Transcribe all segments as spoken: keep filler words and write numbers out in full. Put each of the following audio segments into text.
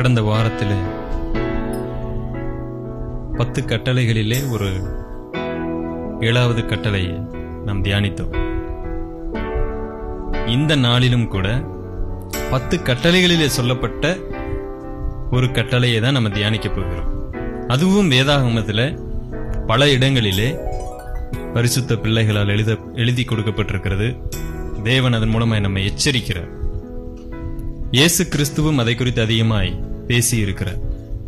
கடந்த வாரத்திலே பத்து கட்டளைகளிலே ஒரு ஏழாவது கட்டளையை நாம் தியானித்தோம். இந்த நாளிலும் கூட பத்து கட்டளைகளிலே சொல்லப்பட்ட ஒரு கட்டளையை தான் நம்ம தியானிக்க போகிறோம். அதுவும் வேதாகமத்தில் பல இடங்களிலே பரிசுத்த பிள்ளைகளால் எழுத எழுதி கொடுக்கப்பட்டிருக்கிறது. தேவன் அதன் மூலமாய் நம்மை எச்சரிக்கிறார். இயேசு கிறிஸ்துவும் அதை குறித்து அதிகமாய் பேசி இருக்கிறார்.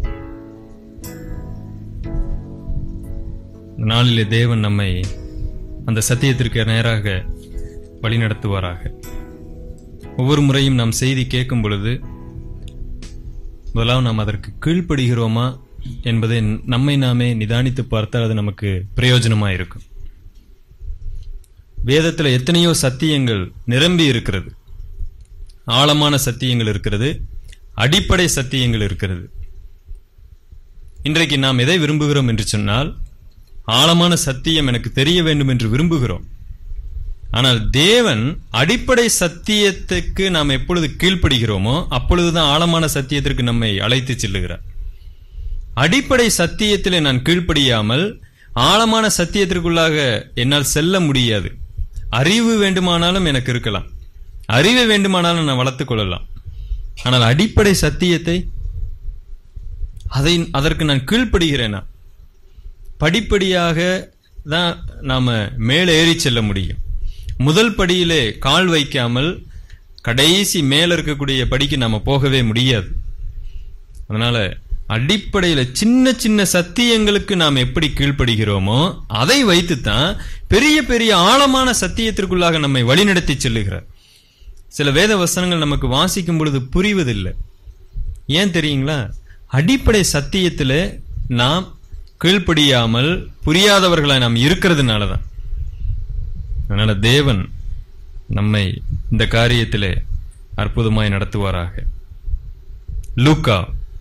நாளிலே தேவன் நம்மை அந்த சத்தியத்திற்கு நேராக வழிநடத்துவாராக. ஒவ்வொரு முறையும் நாம் செய்தி கேட்கும் பொழுது முதலாவது நாம் அதற்கு கீழ்ப்படுகிறோமா என்பதை நம்மை நாமே நிதானித்து பார்த்தால் அது நமக்கு பிரயோஜனமாக இருக்கும். வேதத்தில் எத்தனையோ சத்தியங்கள் நிரம்பி இருக்கிறது. ஆழமான சத்தியங்கள் இருக்கிறது, அடிப்படை சத்தியங்கள் இருக்கிறது. இன்றைக்கு நாம் எதை விரும்புகிறோம் என்று சொன்னால், ஆழமான சத்தியம் எனக்கு தெரிய வேண்டும் என்று விரும்புகிறோம். ஆனால் தேவன் அடிப்படை சத்தியத்துக்கு நாம் எப்பொழுது கீழ்ப்படுகிறோமோ அப்பொழுதுதான் ஆழமான சத்தியத்திற்கு நம்மை அழைத்து செல்லுகிறார். அடிப்படை சத்தியத்திலே நான் கீழ்ப்படியாமல் ஆழமான சத்தியத்திற்குள்ளாக என்னால் செல்ல முடியாது. அறிவு வேண்டுமானாலும் எனக்கு இருக்கலாம், அறிவை வேண்டுமானாலும் நான் வளர்த்துக் கொள்ளலாம். ஆனால் அடிப்படை சத்தியத்தை அதை அதற்கு நான் கீழ்ப்படுகிறேனா? படிப்படியாக தான் நாம மேலே ஏறி செல்ல முடியும். முதல் படியிலே கால் வைக்காமல் கடைசி மேல இருக்கக்கூடிய படிக்கு நாம போகவே முடியாது. அதனால அடிப்படையில சின்ன சின்ன சத்தியங்களுக்கு நாம் எப்படி கீழ்ப்படுகிறோமோ அதை வைத்துத்தான் பெரிய பெரிய ஆழமான சத்தியத்திற்குள்ளாக நம்மை வழிநடத்தி செல்லுகிறார். சில வேத வசனங்கள் நமக்கு வாசிக்கும் பொழுது புரிவதில்லை. ஏன் தெரியுங்களா? அடிப்படை சத்தியத்தில் நாம் கீழ்ப்படியாமல் புரியாதவர்களாய் நாம் இருக்கிறதுனாலதான். அதனால தேவன் நம்மை இந்த காரியத்திலே அற்புதமாய் நடத்துவாராக. லூக்கா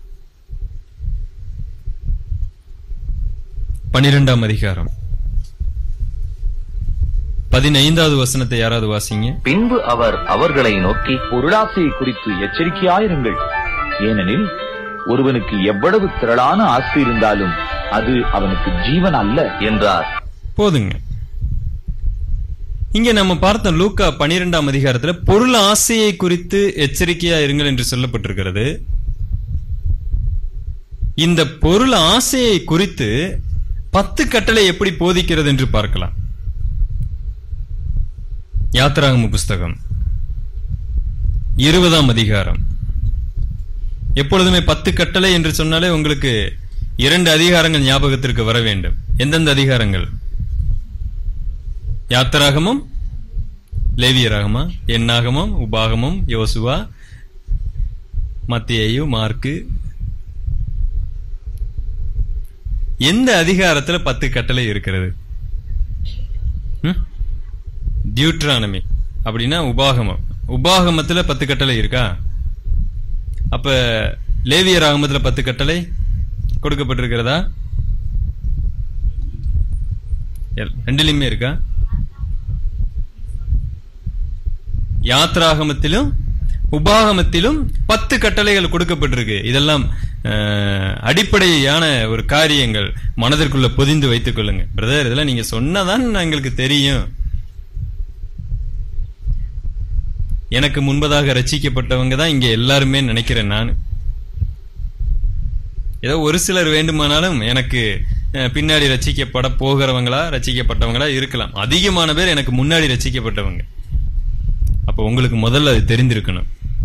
பனிரெண்டாம் அதிகாரம் பதினைந்தாவது வசனத்தை யாராவது வாசிங்க. பின்பு அவர் அவர்களை நோக்கி, பொருளாசையை குறித்து எச்சரிக்கையாயிருங்கள். ஏனெனில் ஒருவனுக்கு எவ்வளவு திரளான ஆசை இருந்தாலும் அது அவனுக்கு ஜீவன் அல்ல என்றார். போதுங்க. இங்க நம்ம பார்த்த லூக்கா பனிரெண்டாம் அதிகாரத்துல பொருள் ஆசையை குறித்து எச்சரிக்கையா இருங்கள் என்று சொல்லப்பட்டிருக்கிறது. இந்த பொருள் ஆசையை குறித்து பத்து கட்டளை எப்படி போதிக்கிறது என்று பார்க்கலாம். யாத்திராகம புஸ்தகம் இருபதாம் அதிகாரம். எப்பொழுதுமே பத்து கட்டளை என்று சொன்னாலே உங்களுக்கு இரண்டு அதிகாரங்கள் ஞாபகத்திற்கு வர வேண்டும். எந்தெந்த அதிகாரங்கள்? யாத்திராகமம், லேவியராகமா, எண்ணாகமம், உபாகமம், யோசுவா, மத்தேயு, மார்க்கு. எந்த அதிகாரத்துல பத்து கட்டளை இருக்கிறது? டியூட்ரானமி அப்படின்னா உபாகமம். உபாகமத்துல பத்து கட்டளை இருக்கா? அப்ப லேவியராகமத்துல பத்து கட்டளை கொடுக்கப்பட்டிருக்கிறதா? ரெண்டுலயுமே இருக்கா? யாத்திராகமத்திலும் உபாகமத்திலும் பத்து கட்டளைகள் கொடுக்கப்பட்டிருக்கு. இதெல்லாம் அடிப்படையான ஒரு காரியங்கள். மனதிற்குள்ள பொதிந்து வைத்துக் கொள்ளுங்க. பிரதர், இதெல்லாம் நீங்க சொன்னதான் எங்களுக்கு தெரியும். எனக்கு முன்பதாக ரட்சிக்கப்பட்டவங்க தான் இங்க எல்லாருமே நினைக்கிறேன். நான் ஏதோ ஒரு சிலர் வேண்டுமானாலும் எனக்கு பின்னாடி ரட்சிக்கப்பட போகிறவங்களா ரட்சிக்கப்பட்டவங்களா இருக்கலாம். அதிகமான பேர் எனக்கு முன்னாடி ரட்சிக்கப்பட்டவங்க. அப்ப உங்களுக்கு முதல்ல அது தெரிந்திருக்கணும்.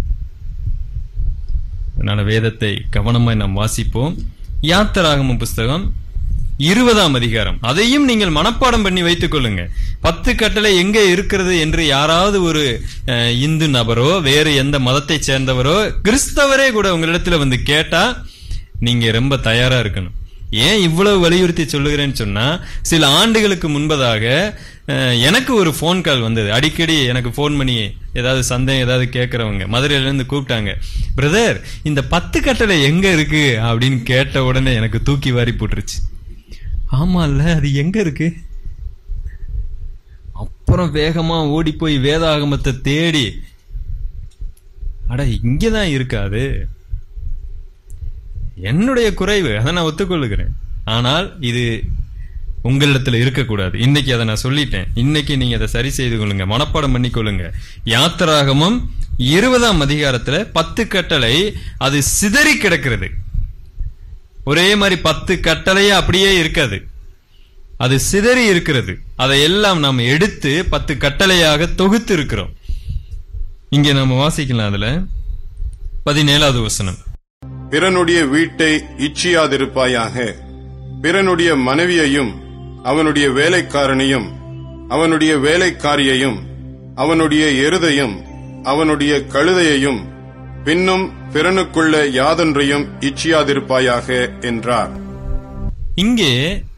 அதனால வேதத்தை கவனமாய் நாம் வாசிப்போம். யாத்திராகம புஸ்தகம் இருபதாம் அதிகாரம், அதையும் நீங்கள் மனப்பாடம் பண்ணி வைத்துக் கொள்ளுங்க. பத்து கட்டளை எங்கே இருக்கிறது என்று யாராவது ஒரு இந்து நபரோ வேறு எந்த மதத்தை சேர்ந்தவரோ கிறிஸ்தவரே கூட உங்களிடத்துல வந்து கேட்டா நீங்க ரொம்ப தயாரா இருக்கணும். ஏன் இவ்வளவு வலியுறுத்தி சொல்லுகிறேன்னு சொன்னா, சில ஆண்டுகளுக்கு முன்பதாக எனக்கு ஒரு போன் கால் வந்தது. அடிக்கடி எனக்கு போன் பண்ணி ஏதாவது சந்தேகம் ஏதாவது கேட்கறவங்க மதுரையில இருந்து கூப்பிட்டாங்க. பிரதர், இந்த பத்து கட்டளை எங்க இருக்கு அப்படின்னு கேட்ட உடனே எனக்கு தூக்கி வாரி போட்டுருச்சு. ஆமா இல்ல, அது எங்க இருக்கு? அப்புறம் வேகமா ஓடி போய் வேதாகமத்தை தேடி, அட இங்கதான் இருக்காது. என்னுடைய குறைவு, அதை நான் ஒத்துக்கொள்ளுகிறேன். ஆனால் இது உங்களிடத்துல இருக்கக்கூடாது. இன்னைக்கு அதை நான் சொல்லிட்டேன். இன்னைக்கு நீங்க அதை சரி செய்து கொள்ளுங்க, மனப்பாடம் பண்ணிக்கொள்ளுங்க. யாத்திராகமம் இருபதாம் அதிகாரத்துல பத்து கட்டளை அது சிதறி கிடக்கிறது. ஒரே மாதிரி பத்து கட்டளையே அப்படியே இருக்காது, அது சிதறி இருக்கிறது. அதையெல்லாம் நாம் எடுத்து பத்து கட்டளையாக தொகுத்து இருக்கிறோம். இங்கே நாம வாசிக்கலாம். அதுல பதினேழாவது வசனம், பிறனுடைய வீட்டை இச்சியாதிருப்பாயாக, பிறனுடைய மனைவியையும் அவனுடைய வேலைக்காரனையும் அவனுடைய வேலைக்காரியையும் அவனுடைய எருதையும் அவனுடைய கழுதையையும் பின்னும் பிறனுக்குள்ள யாதொன்றையும் இச்சியாதிருப்பாயாக என்றார். இங்கே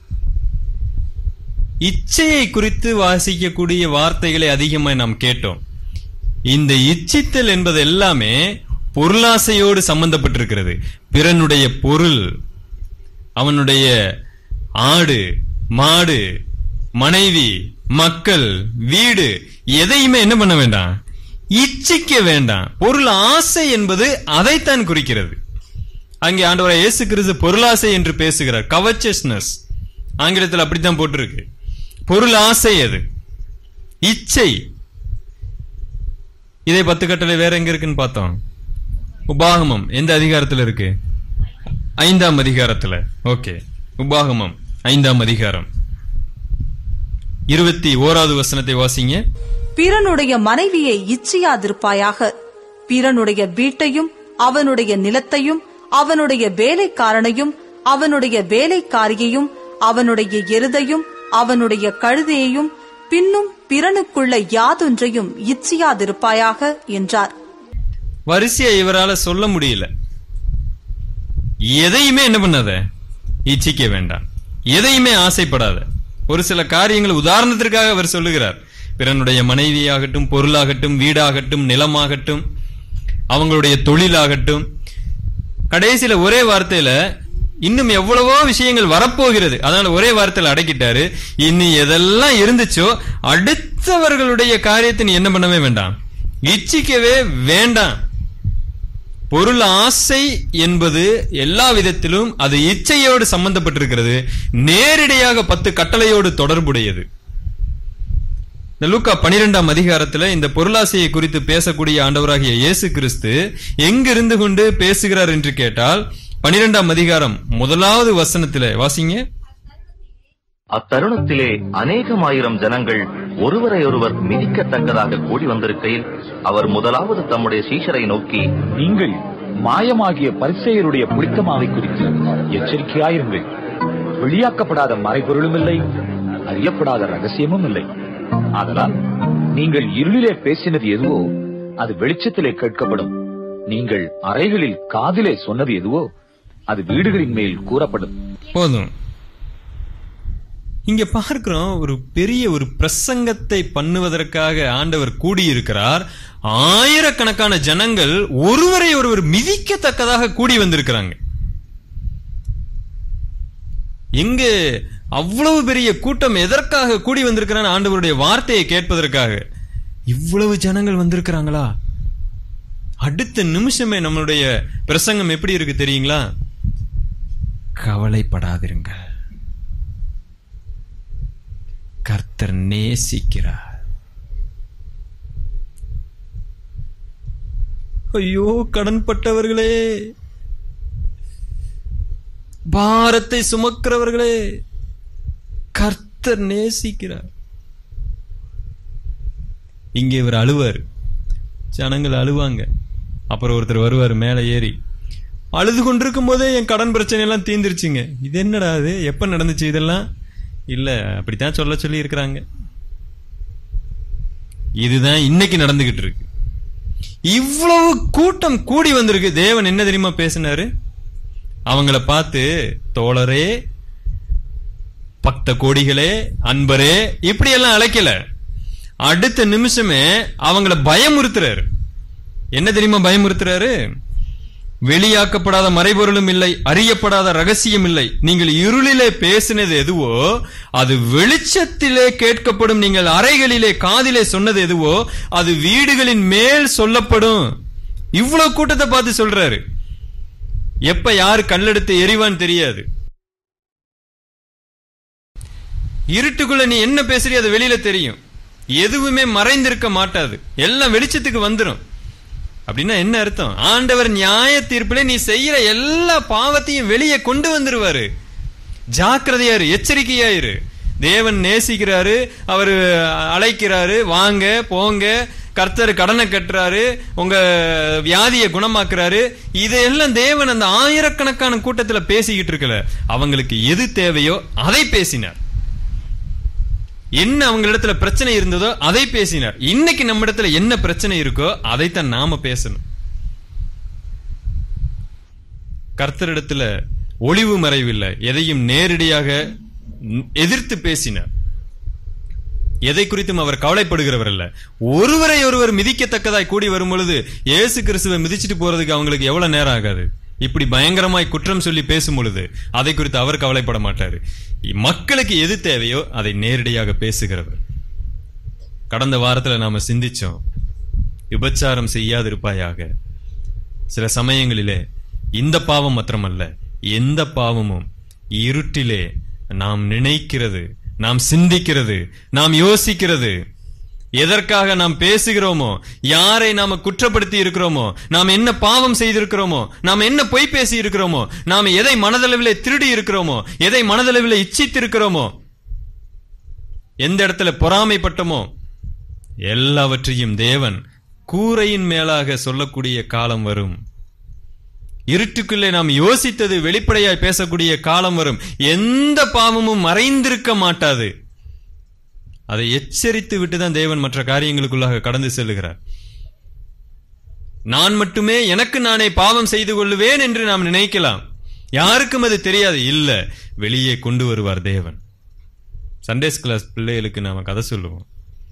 இச்சையை குறித்து வாசிக்கக்கூடிய வார்த்தைகளை அதிகமாக நாம் கேட்டோம். இந்த இச்சித்தல் என்பது எல்லாமே பொருளாசையோடு சம்பந்தப்பட்டிருக்கிறது. பிறனுடைய பொருள், அவனுடைய ஆடு மாடு மனைவி மக்கள் வீடு எதையுமே என்ன பண்ண வேண்டாம், இச்சிக்க வேண்டாம். பொருள் ஆசை என்பது அதைத்தான் குறிக்கிறது. அங்கே ஆண்டவராகிய இயேசு கிறிஸ்து பொருளாசை என்று பேசுகிறார். கவச்சஸ்னஸ் ஆங்கிலத்தில் அப்படித்தான் போட்டிருக்கு. பொருள் ஆசை, அது இச்சை. இதே பத்து கட்டளை வேற எங்க இருக்குன்னு பார்த்தோம். உபாகமம் எந்த அதிகாரத்தில் இருக்கு? ஐந்தாம் அதிகாரத்துல. ஓகே, உபாகமம் ஐந்தாம் அதிகாரம் இருபத்தி ஓராவது வசனத்தை வாசிங்க. பிறனுடைய மனைவியை இச்சியாதிருப்பாயாக, பிறனுடைய வீட்டையும் அவனுடைய நிலத்தையும் அவனுடைய வேலைக்காரனையும் அவனுடைய வேலைக்காரியையும் அவனுடைய எருதையும் அவனுடைய கழுதையையும் பின்னும் பிறனுக்குள்ள யாதொன்றையும் இச்சியாதிருப்பாயாக என்றார். வரிசையா இவரால சொல்ல முடியல. எதையுமே என்ன பண்ணாத, இச்சிக்க வேண்டாம், எதையுமே ஆசைப்படாத. ஒரு சில காரியங்கள் உதாரணத்திற்காக அவர் சொல்லுகிறார். பிறனுடைய மனைவியாகட்டும், பொருளாகட்டும், வீடாகட்டும், நிலமாகட்டும், அவங்களுடைய தொழிலாகட்டும். கடைசியில ஒரே வார்த்தையில இன்னும் எவ்வளவோ விஷயங்கள் வரப்போகிறது, அதனால ஒரே வார்த்தையில அடக்கிட்டாரு. இன்னும் எதெல்லாம் இருந்துச்சோ அடுத்தவர்களுடைய காரியத்தை நீ என்ன பண்ணவே வேண்டாம், இச்சிக்கவே வேண்டாம். பொருள் ஆசை என்பது எல்லா விதத்திலும் அது இச்சையோடு சம்பந்தப்பட்டிருக்கிறது. நேரடியாக பத்து கட்டளையோடு தொடர்புடையது. இந்த லூக்கா பனிரெண்டாம் அதிகாரத்துல இந்த பொருளாசையை குறித்து பேசக்கூடிய ஆண்டவராகிய இயேசு கிறிஸ்து எங்கிருந்து கொண்டு பேசுகிறார் என்று கேட்டால், பனிரெண்டாம் அதிகாரம் முதலாவது வசனத்திலே வாசிங்க. அத்தருணத்திலே அநேகமாயிரம் ஜனங்கள் ஒருவரை ஒருவர் மிதிக்கத்தக்கதாக கூடி வந்திருக்கையில் அவர் முதலாவது தம்முடைய சீஷரை நோக்கி, நீங்கள் மாயமாகிய பரிசேயருடைய புளித்தமாவை குறித்து எச்சரிக்கையாயிருங்கள். வெளியாக்கப்படாத மறைபொருளும் இல்லை, அறியப்படாத ரகசியமும் இல்லை. ஆதலால் நீங்கள் இருளிலே பேசினது எதுவோ அது வெளிச்சத்திலே கேட்கப்படும். நீங்கள் அறைகளில் காதிலே சொன்னது எதுவோ அது வீடுகளின் மேல் கூறப்படும். போதும். இங்க பார்க்கிறோம், ஒரு பெரிய ஒரு பிரசங்கத்தை பண்ணுவதற்காக ஆண்டவர் கூடியிருக்கிறார். ஆயிரக்கணக்கான ஜனங்கள் ஒருவரை ஒருவர் மிதிக்கத்தக்கதாக கூடி வந்திருக்கிறாங்க. எங்க அவ்வளவு பெரிய கூட்டம் எதற்காக கூடி வந்திருக்கிறான்? ஆண்டவருடைய வார்த்தையை கேட்பதற்காக. இவ்வளவு ஜனங்கள் வந்திருக்கிறாங்களா? அடுத்த நிமிஷமே நம்மளுடைய பிரசங்கம் எப்படி இருக்கு தெரியுங்களா? கவலைப்படாதிருங்கள், கர்த்தர் நேசிக்கிறார். ஐயோ கடன்பட்டவர்களே, பாரத்தை சுமக்கிறவர்களே, கர்த்தர் நேசிக்கிறார். இங்கே இவர் அழுவார், ஜனங்கள் அழுவாங்க. அப்புறம் ஒருத்தர் வருவார் மேல ஏறி, அழுது கொண்டிருக்கும் போதே என் கடன் பிரச்சனை எல்லாம் தீர்ந்துருச்சுங்க. இது என்னடா, அது எப்ப நடந்துச்சு? இதெல்லாம் இல்ல, அப்படித்தான் சொல்ல சொல்லி இருக்கிறாங்க. இதுதான் இன்னைக்கு நடந்துகிட்டு இருக்கு. இவ்வளவு கூட்டம் கூடி வந்திருக்கு. தேவன் என்ன தெரியுமா பேசினாரு? அவங்கள பார்த்து, தோழரே, பக்த கோடிகளே, அன்பரே, இப்படி எல்லாம் அழைக்கல. அடுத்த நிமிஷமே அவங்கள பயமுறுத்துறாரு. என்ன தெரியுமா பயமுறுத்துறாரு? வெளியாக்கப்படாத மறைபொருளும் இல்லை, அறியப்படாத ரகசியம் இல்லை. நீங்கள் இருளிலே பேசினது எதுவோ அது வெளிச்சத்திலே கேட்கப்படும். நீங்கள் அறைகளிலே காதிலே சொன்னது எதுவோ அது வீடுகளின் மேல் சொல்லப்படும். இவ்வளவு கூட்டத்தை பார்த்து சொல்றாரு. எப்ப யாரு கல்லெடுத்து எரிவான்னு தெரியாது. இருட்டுக்குள்ள நீ என்ன பேசுறிய அது வெளியில தெரியும். எதுவுமே மறைந்திருக்க மாட்டாது, எல்லாம் வெளிச்சத்துக்கு வந்துடும். அப்படின்னா என்ன அர்த்தம்? ஆண்டவர் நியாய தீர்ப்பிலே நீ செய்யற எல்லா பாவத்தையும் வெளியே கொண்டு வந்துருவாரு. ஜாக்கிரதையாரு, எச்சரிக்கையாயிரு. தேவன் நேசிக்கிறாரு, அவரு அழைக்கிறாரு, வாங்க போங்க, கர்த்தர் கடனை கட்டுறாரு, உங்க வியாதியை குணமாக்குறாரு. இதையெல்லாம் தேவன் அந்த ஆயிரக்கணக்கான கூட்டத்துல பேசிக்கிட்டு இருக்கல, அவங்களுக்கு எது தேவையோ அதை பேசினார். என்ன அவங்க இடத்துல பிரச்சனை இருந்ததோ அதை பேசினார். இன்னைக்கு நம்ம இடத்துல என்ன பிரச்சனை இருக்கோ அதைத்தான் நாம பேசணும். கர்த்தரிடத்துல ஒளிவு மறைவில்லை, எதையும் நேரடியாக எதிர்த்து பேசினார். எதை குறித்தும் அவர் கவலைப்படுகிறவர் அல்ல. ஒருவரை ஒருவர் மிதிக்கத்தக்கதாய் கூடி வரும் பொழுது இயேசு கிறிஸ்துவை மிதிச்சிட்டு போறதுக்கு அவங்களுக்கு எவ்வளவு நேரம் ஆகாது. இப்படி பயங்கரமாய் குற்றம் சொல்லி பேசும் பொழுது அதை குறித்து அவர் கவலைப்பட மாட்டாரு. மக்களுக்கு எது தேவையோ அதை நேரடியாக பேசுகிறவர். கடந்த வாரத்துல நாம சிந்திச்சோம், விபச்சாரம் செய்யாதிருப்பாயாக. சில சமயங்களிலே இந்த பாவம் மாத்திரமல்ல, எந்த பாவமும் இருட்டிலே நாம் நினைக்கிறது, நாம் சிந்திக்கிறது, நாம் யோசிக்கிறது, எதற்காக நாம் பேசுகிறோமோ, யாரை நாம குற்றப்படுத்தி இருக்கிறோமோ, நாம் என்ன பாவம் செய்திருக்கிறோமோ, நாம் என்ன பொய் பேசி இருக்கிறோமோ, நாம் எதை மனதளவிலே திருடி இருக்கிறோமோ, எதை மனதளவிலே இச்சித்திருக்கிறோமோ, எந்த இடத்துல பொறாமைப்பட்டோமோ, எல்லாவற்றையும் தேவன் கூரையின் மேலாக சொல்லக்கூடிய காலம் வரும். இருட்டுக்குள்ளே நாம் யோசித்தது வெளிப்படையாய் பேசக்கூடிய காலம் வரும். எந்த பாவமும் மறைந்திருக்க மாட்டாது. அதை எச்சரித்து விட்டுதான் தேவன் மற்ற காரியங்களுக்குள்ளாக கடந்து செல்லுகிறார். நான் மட்டுமே எனக்கு நானே பாவம் செய்து கொள்ளுவேன் என்று நாம் நினைக்கலாம். யாருக்கும் அது தெரியாது. இல்ல, வெளியே கொண்டு வருவார் தேவன். சண்டேஸ் கிளாஸ் பிள்ளைகளுக்கு நாம கதை சொல்லுவோம்.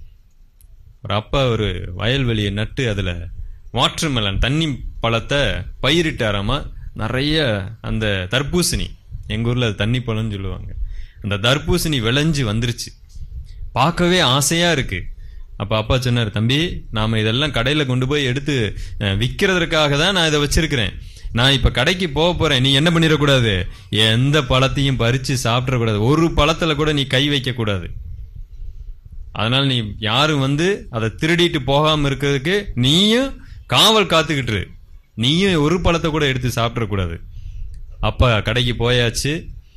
ஒரு அப்பா ஒரு வயல்வெளியை நட்டு அதுல வாட்டர்மெலன் தண்ணி பழத்தை பயிரிட்டாராமா. நிறைய அந்த தர்பூசணி, எங்க ஊர்ல அது தண்ணி பழம்னு சொல்லுவாங்க, அந்த தர்பூசணி விளைஞ்சு வந்துருச்சு. பார்க்கவே ஆசையா இருக்கு. அப்ப அப்பா சொன்னார், தம்பி நாம இதெல்லாம் கடையில கொண்டு போய் எடுத்து விற்கிறதுக்காக தான் நான் இதை வச்சிருக்கிறேன். நான் இப்ப கடைக்கு போக போறேன், நீ என்ன பண்ணிடக்கூடாது, எந்த பழத்தையும் பறிச்சு சாப்பிடக்கூடாது, ஒரு பழத்துல கூட நீ கை வைக்க கூடாது. அதனால நீ யாரும் வந்து அதை திருடிட்டு போகாம இருக்கிறதுக்கு நீயும் காவல் காத்துக்கிட்டு, நீயும் ஒரு பழத்தை கூட எடுத்து சாப்பிடக்கூடாது. அப்பா கடைக்கு போயாச்சு,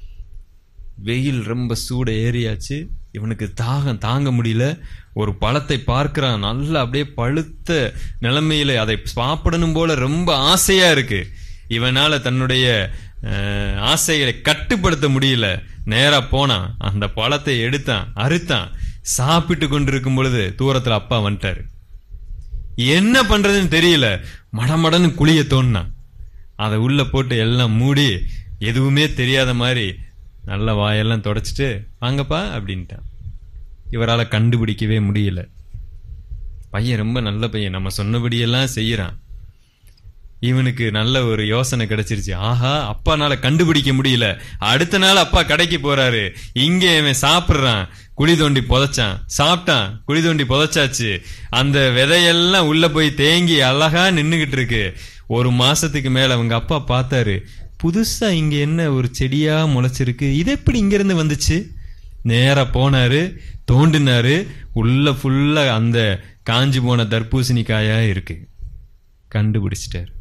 வெயில் ரொம்ப சூட ஏறியாச்சு, இவனுக்கு தாகம் தாங்க முடியல. ஒரு பழத்தை பார்க்கிறான், நல்லா அப்படியே பழுத்த நிலைமையில அதை சாப்பிடணும் போல ரொம்ப ஆசையா இருக்கு. இவனால தன்னுடைய ஆசைகளை கட்டுப்படுத்த முடியல. நேரா போனான், அந்த பழத்தை எடுத்தான், அறுத்தான், சாப்பிட்டு கொண்டிருக்கும் பொழுது தூரத்துல அப்பா வந்துட்டாரு. என்ன பண்றதுன்னு தெரியல, மடமடன்னு குழிய தோண்டினான். அதை உள்ள போட்டு எல்லாம் மூடி எதுவுமே தெரியாத மாதிரி நல்ல வாயெல்லாம் தொடச்சிட்டு வாங்கப்பா அப்படின்ட்டான். இவரால் கண்டுபிடிக்கவே முடியல. பையன் ரொம்ப நல்ல பையன், நம்ம சொன்னபடியெல்லாம் செய்யறான். இவனுக்கு நல்ல ஒரு யோசனை கிடைச்சிருச்சு. ஆஹா, அப்பானால கண்டுபிடிக்க முடியல. அடுத்த நாள் அப்பா கடைக்கு போறாரு. இங்க இவன் சாப்பிடுறான், குழி தோண்டி புதைச்சான், சாப்பிட்டான், குழி தோண்டி புதைச்சாச்சு. அந்த விதையெல்லாம் உள்ள போய் தேங்கி அழகா நின்னுகிட்டு இருக்கு. ஒரு மாசத்துக்கு மேல அவங்க அப்பா பார்த்தாரு, புதுசா இங்க என்ன ஒரு செடியா முளைச்சிருக்கு, இது எப்படி இங்க இருந்து வந்துச்சு? நேரா போனாரு, தோண்டினாரு, உள்ள ஃபுல்லா அந்த காஞ்சி போன தர்பூசணி காயா இருக்கு. கண்டுபிடிச்சிட்டாரு.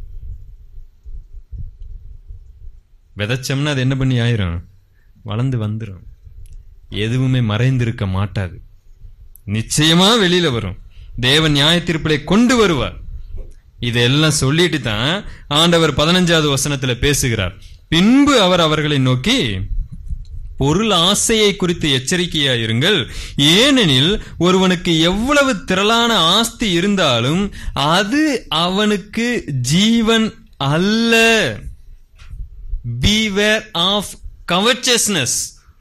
விதைச்சோம்னா அது என்ன பண்ணி ஆயிரும், வளர்ந்து வந்துடும். எதுவுமே மறைந்திருக்க மாட்டாது, நிச்சயமா வெளியில வரும். தேவன் நியாய தீர்ப்பிலே கொண்டு வருவார். இதெல்லாம் சொல்லிட்டு தான் ஆண்டவர் பதினஞ்சாவது வசனத்துல பேசுகிறார். பின்பு அவர் அவர்களை நோக்கி, பொருள் ஆசையை குறித்து எச்சரிக்கையாயிருங்கள். ஏனெனில் ஒருவனுக்கு எவ்வளவு திரளான ஆஸ்தி இருந்தாலும் அது அவனுக்கு ஜீவன் அல்ல. Beware of covetousness.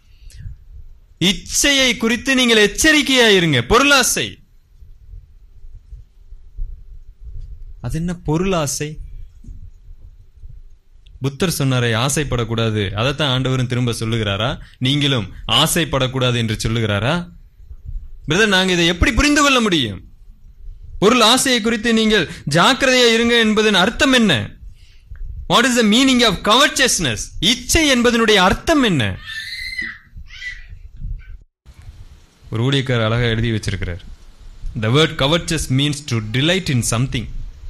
இச்சையை குறித்து நீங்கள் எச்சரிக்கையாயிருங்க. பொருளாசை, அது என்ன பொருளாசை? புத்தர் சொன்னாரே ஆசைப்படக்கூடாது, அதைத்தான் ஆண்டவரும் திரும்ப சொல்லுகிறாரா? நீங்களும் ஆசைப்படக்கூடாது என்று சொல்லுகிறாரா? பிரதர், நாங்க இதை எப்படி புரிந்து கொள்ள முடியும்? பொருள் ஆசையை குறித்து நீங்கள் ஜாக்கிரதையா இருங்க என்பதன் அர்த்தம் என்ன? What is the meaning of covetousness? இச்சை என்பதனுடைய அர்த்தம் என்ன? ஒரு ஊழியக்காரர் அழகா எழுதி வச்சிருக்கிறார். The word covetous means to delight in something.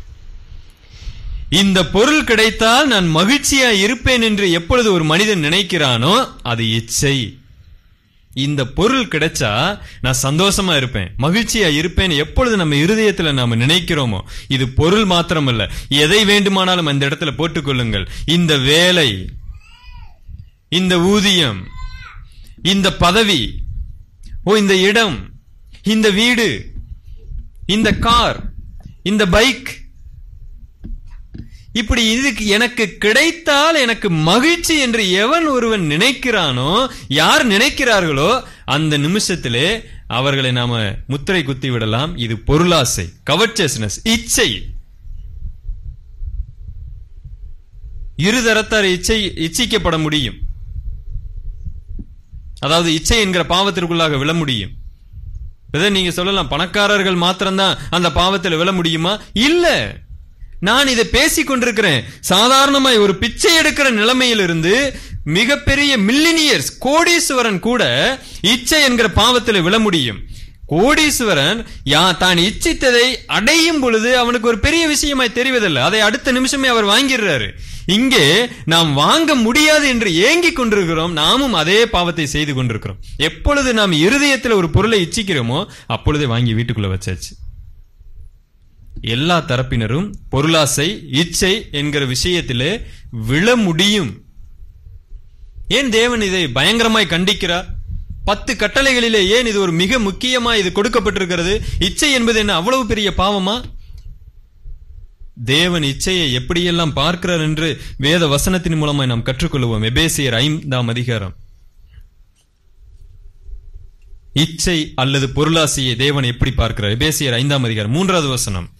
இந்த பொருள் கிடைத்தால் நான் மகிழ்ச்சியா இருப்பேன் என்று எப்பொழுது ஒரு மனிதன் நினைக்கிறானோ அது இச்சை. இந்த பொருள் கிடைச்சா நான் சந்தோஷமா இருப்பேன், மகிழ்ச்சியா இருப்பேன் எப்பொழுது நம்ம இருதயத்துல நாம நினைக்கிறோமோ, இது பொருள் மாத்திரமல்ல, எதை வேண்டுமானாலும் அந்த இடத்துல போட்டுக்கொள்ளுங்கள். இந்த வேலை, இந்த ஊதியம், இந்த பதவி, ஓ இந்த இடம், இந்த வீடு, இந்த கார், இந்த பைக், இப்படி இதுக்கு எனக்கு கிடைத்தால் எனக்கு மகிழ்ச்சி என்று எவன் ஒருவன் நினைக்கிறானோ, யார் நினைக்கிறார்களோ அந்த நிமிஷத்திலே அவர்களை நாம முத்திரை குத்தி விடலாம். இது பொருளாசை, கவர்ச்சஸ்னஸ், இச்சை. இருதரத்தார் இச்சை இச்சிக்கப்பட முடியும். அதாவது இச்சை என்கிற பாவத்திற்குள்ளாக விழ முடியும். நீங்க சொல்லலாம் பணக்காரர்கள் மாத்திரம்தான் அந்த பாவத்தில் விழ முடியுமா? இல்ல, நான் இதை பேசிக் கொண்டிருக்கிறேன். சாதாரணமாய் ஒரு பிச்சை எடுக்கிற நிலைமையிலிருந்து மிகப்பெரிய மில்லினியர்ஸ், கோடீஸ்வரன் கூட இச்சை என்கிற பாவத்தில் விழ முடியும். கோடீஸ்வரன் யா தான் இச்சித்ததை அடையும் பொழுது அவனுக்கு ஒரு பெரிய விஷயமாய் தெரிவதில்லை, அதை அடுத்த நிமிஷமே அவர் வாங்கிடுறாரு. இங்கே நாம் வாங்க முடியாது என்று ஏங்கிக் கொண்டிருக்கிறோம். நாமும் அதே பாவத்தை செய்து கொண்டிருக்கிறோம். எப்பொழுது நாம் இருதயத்தில் ஒரு பொருளை இச்சிக்கிறோமோ அப்பொழுதே வாங்கி வீட்டுக்குள்ள வச்சாச்சு. எல்லா தரப்பினரும் பொருளாசை, இச்சை என்கிற விஷயத்திலே விழ முடியும். ஏன் தேவன் இதை பயங்கரமாய் கண்டிக்கிறார்? பத்து கட்டளைகளிலே ஏன் இது ஒரு மிக முக்கியமா இது கொடுக்கப்பட்டிருக்கிறது? இச்சை என்பது என்ன அவ்வளவு பெரிய பாவமா? தேவன் இச்சையை எப்படியெல்லாம் பார்க்கிறார் என்று வேத வசனத்தின் மூலமாய் நாம் கற்றுக்கொள்வோம். எபேசியர் ஐந்தாம் அதிகாரம். இச்சை அல்லது பொருளாசையை தேவன் எப்படி பார்க்கிறார்? எபேசியர் ஐந்தாம் அதிகாரம் மூன்றாவது வசனம்.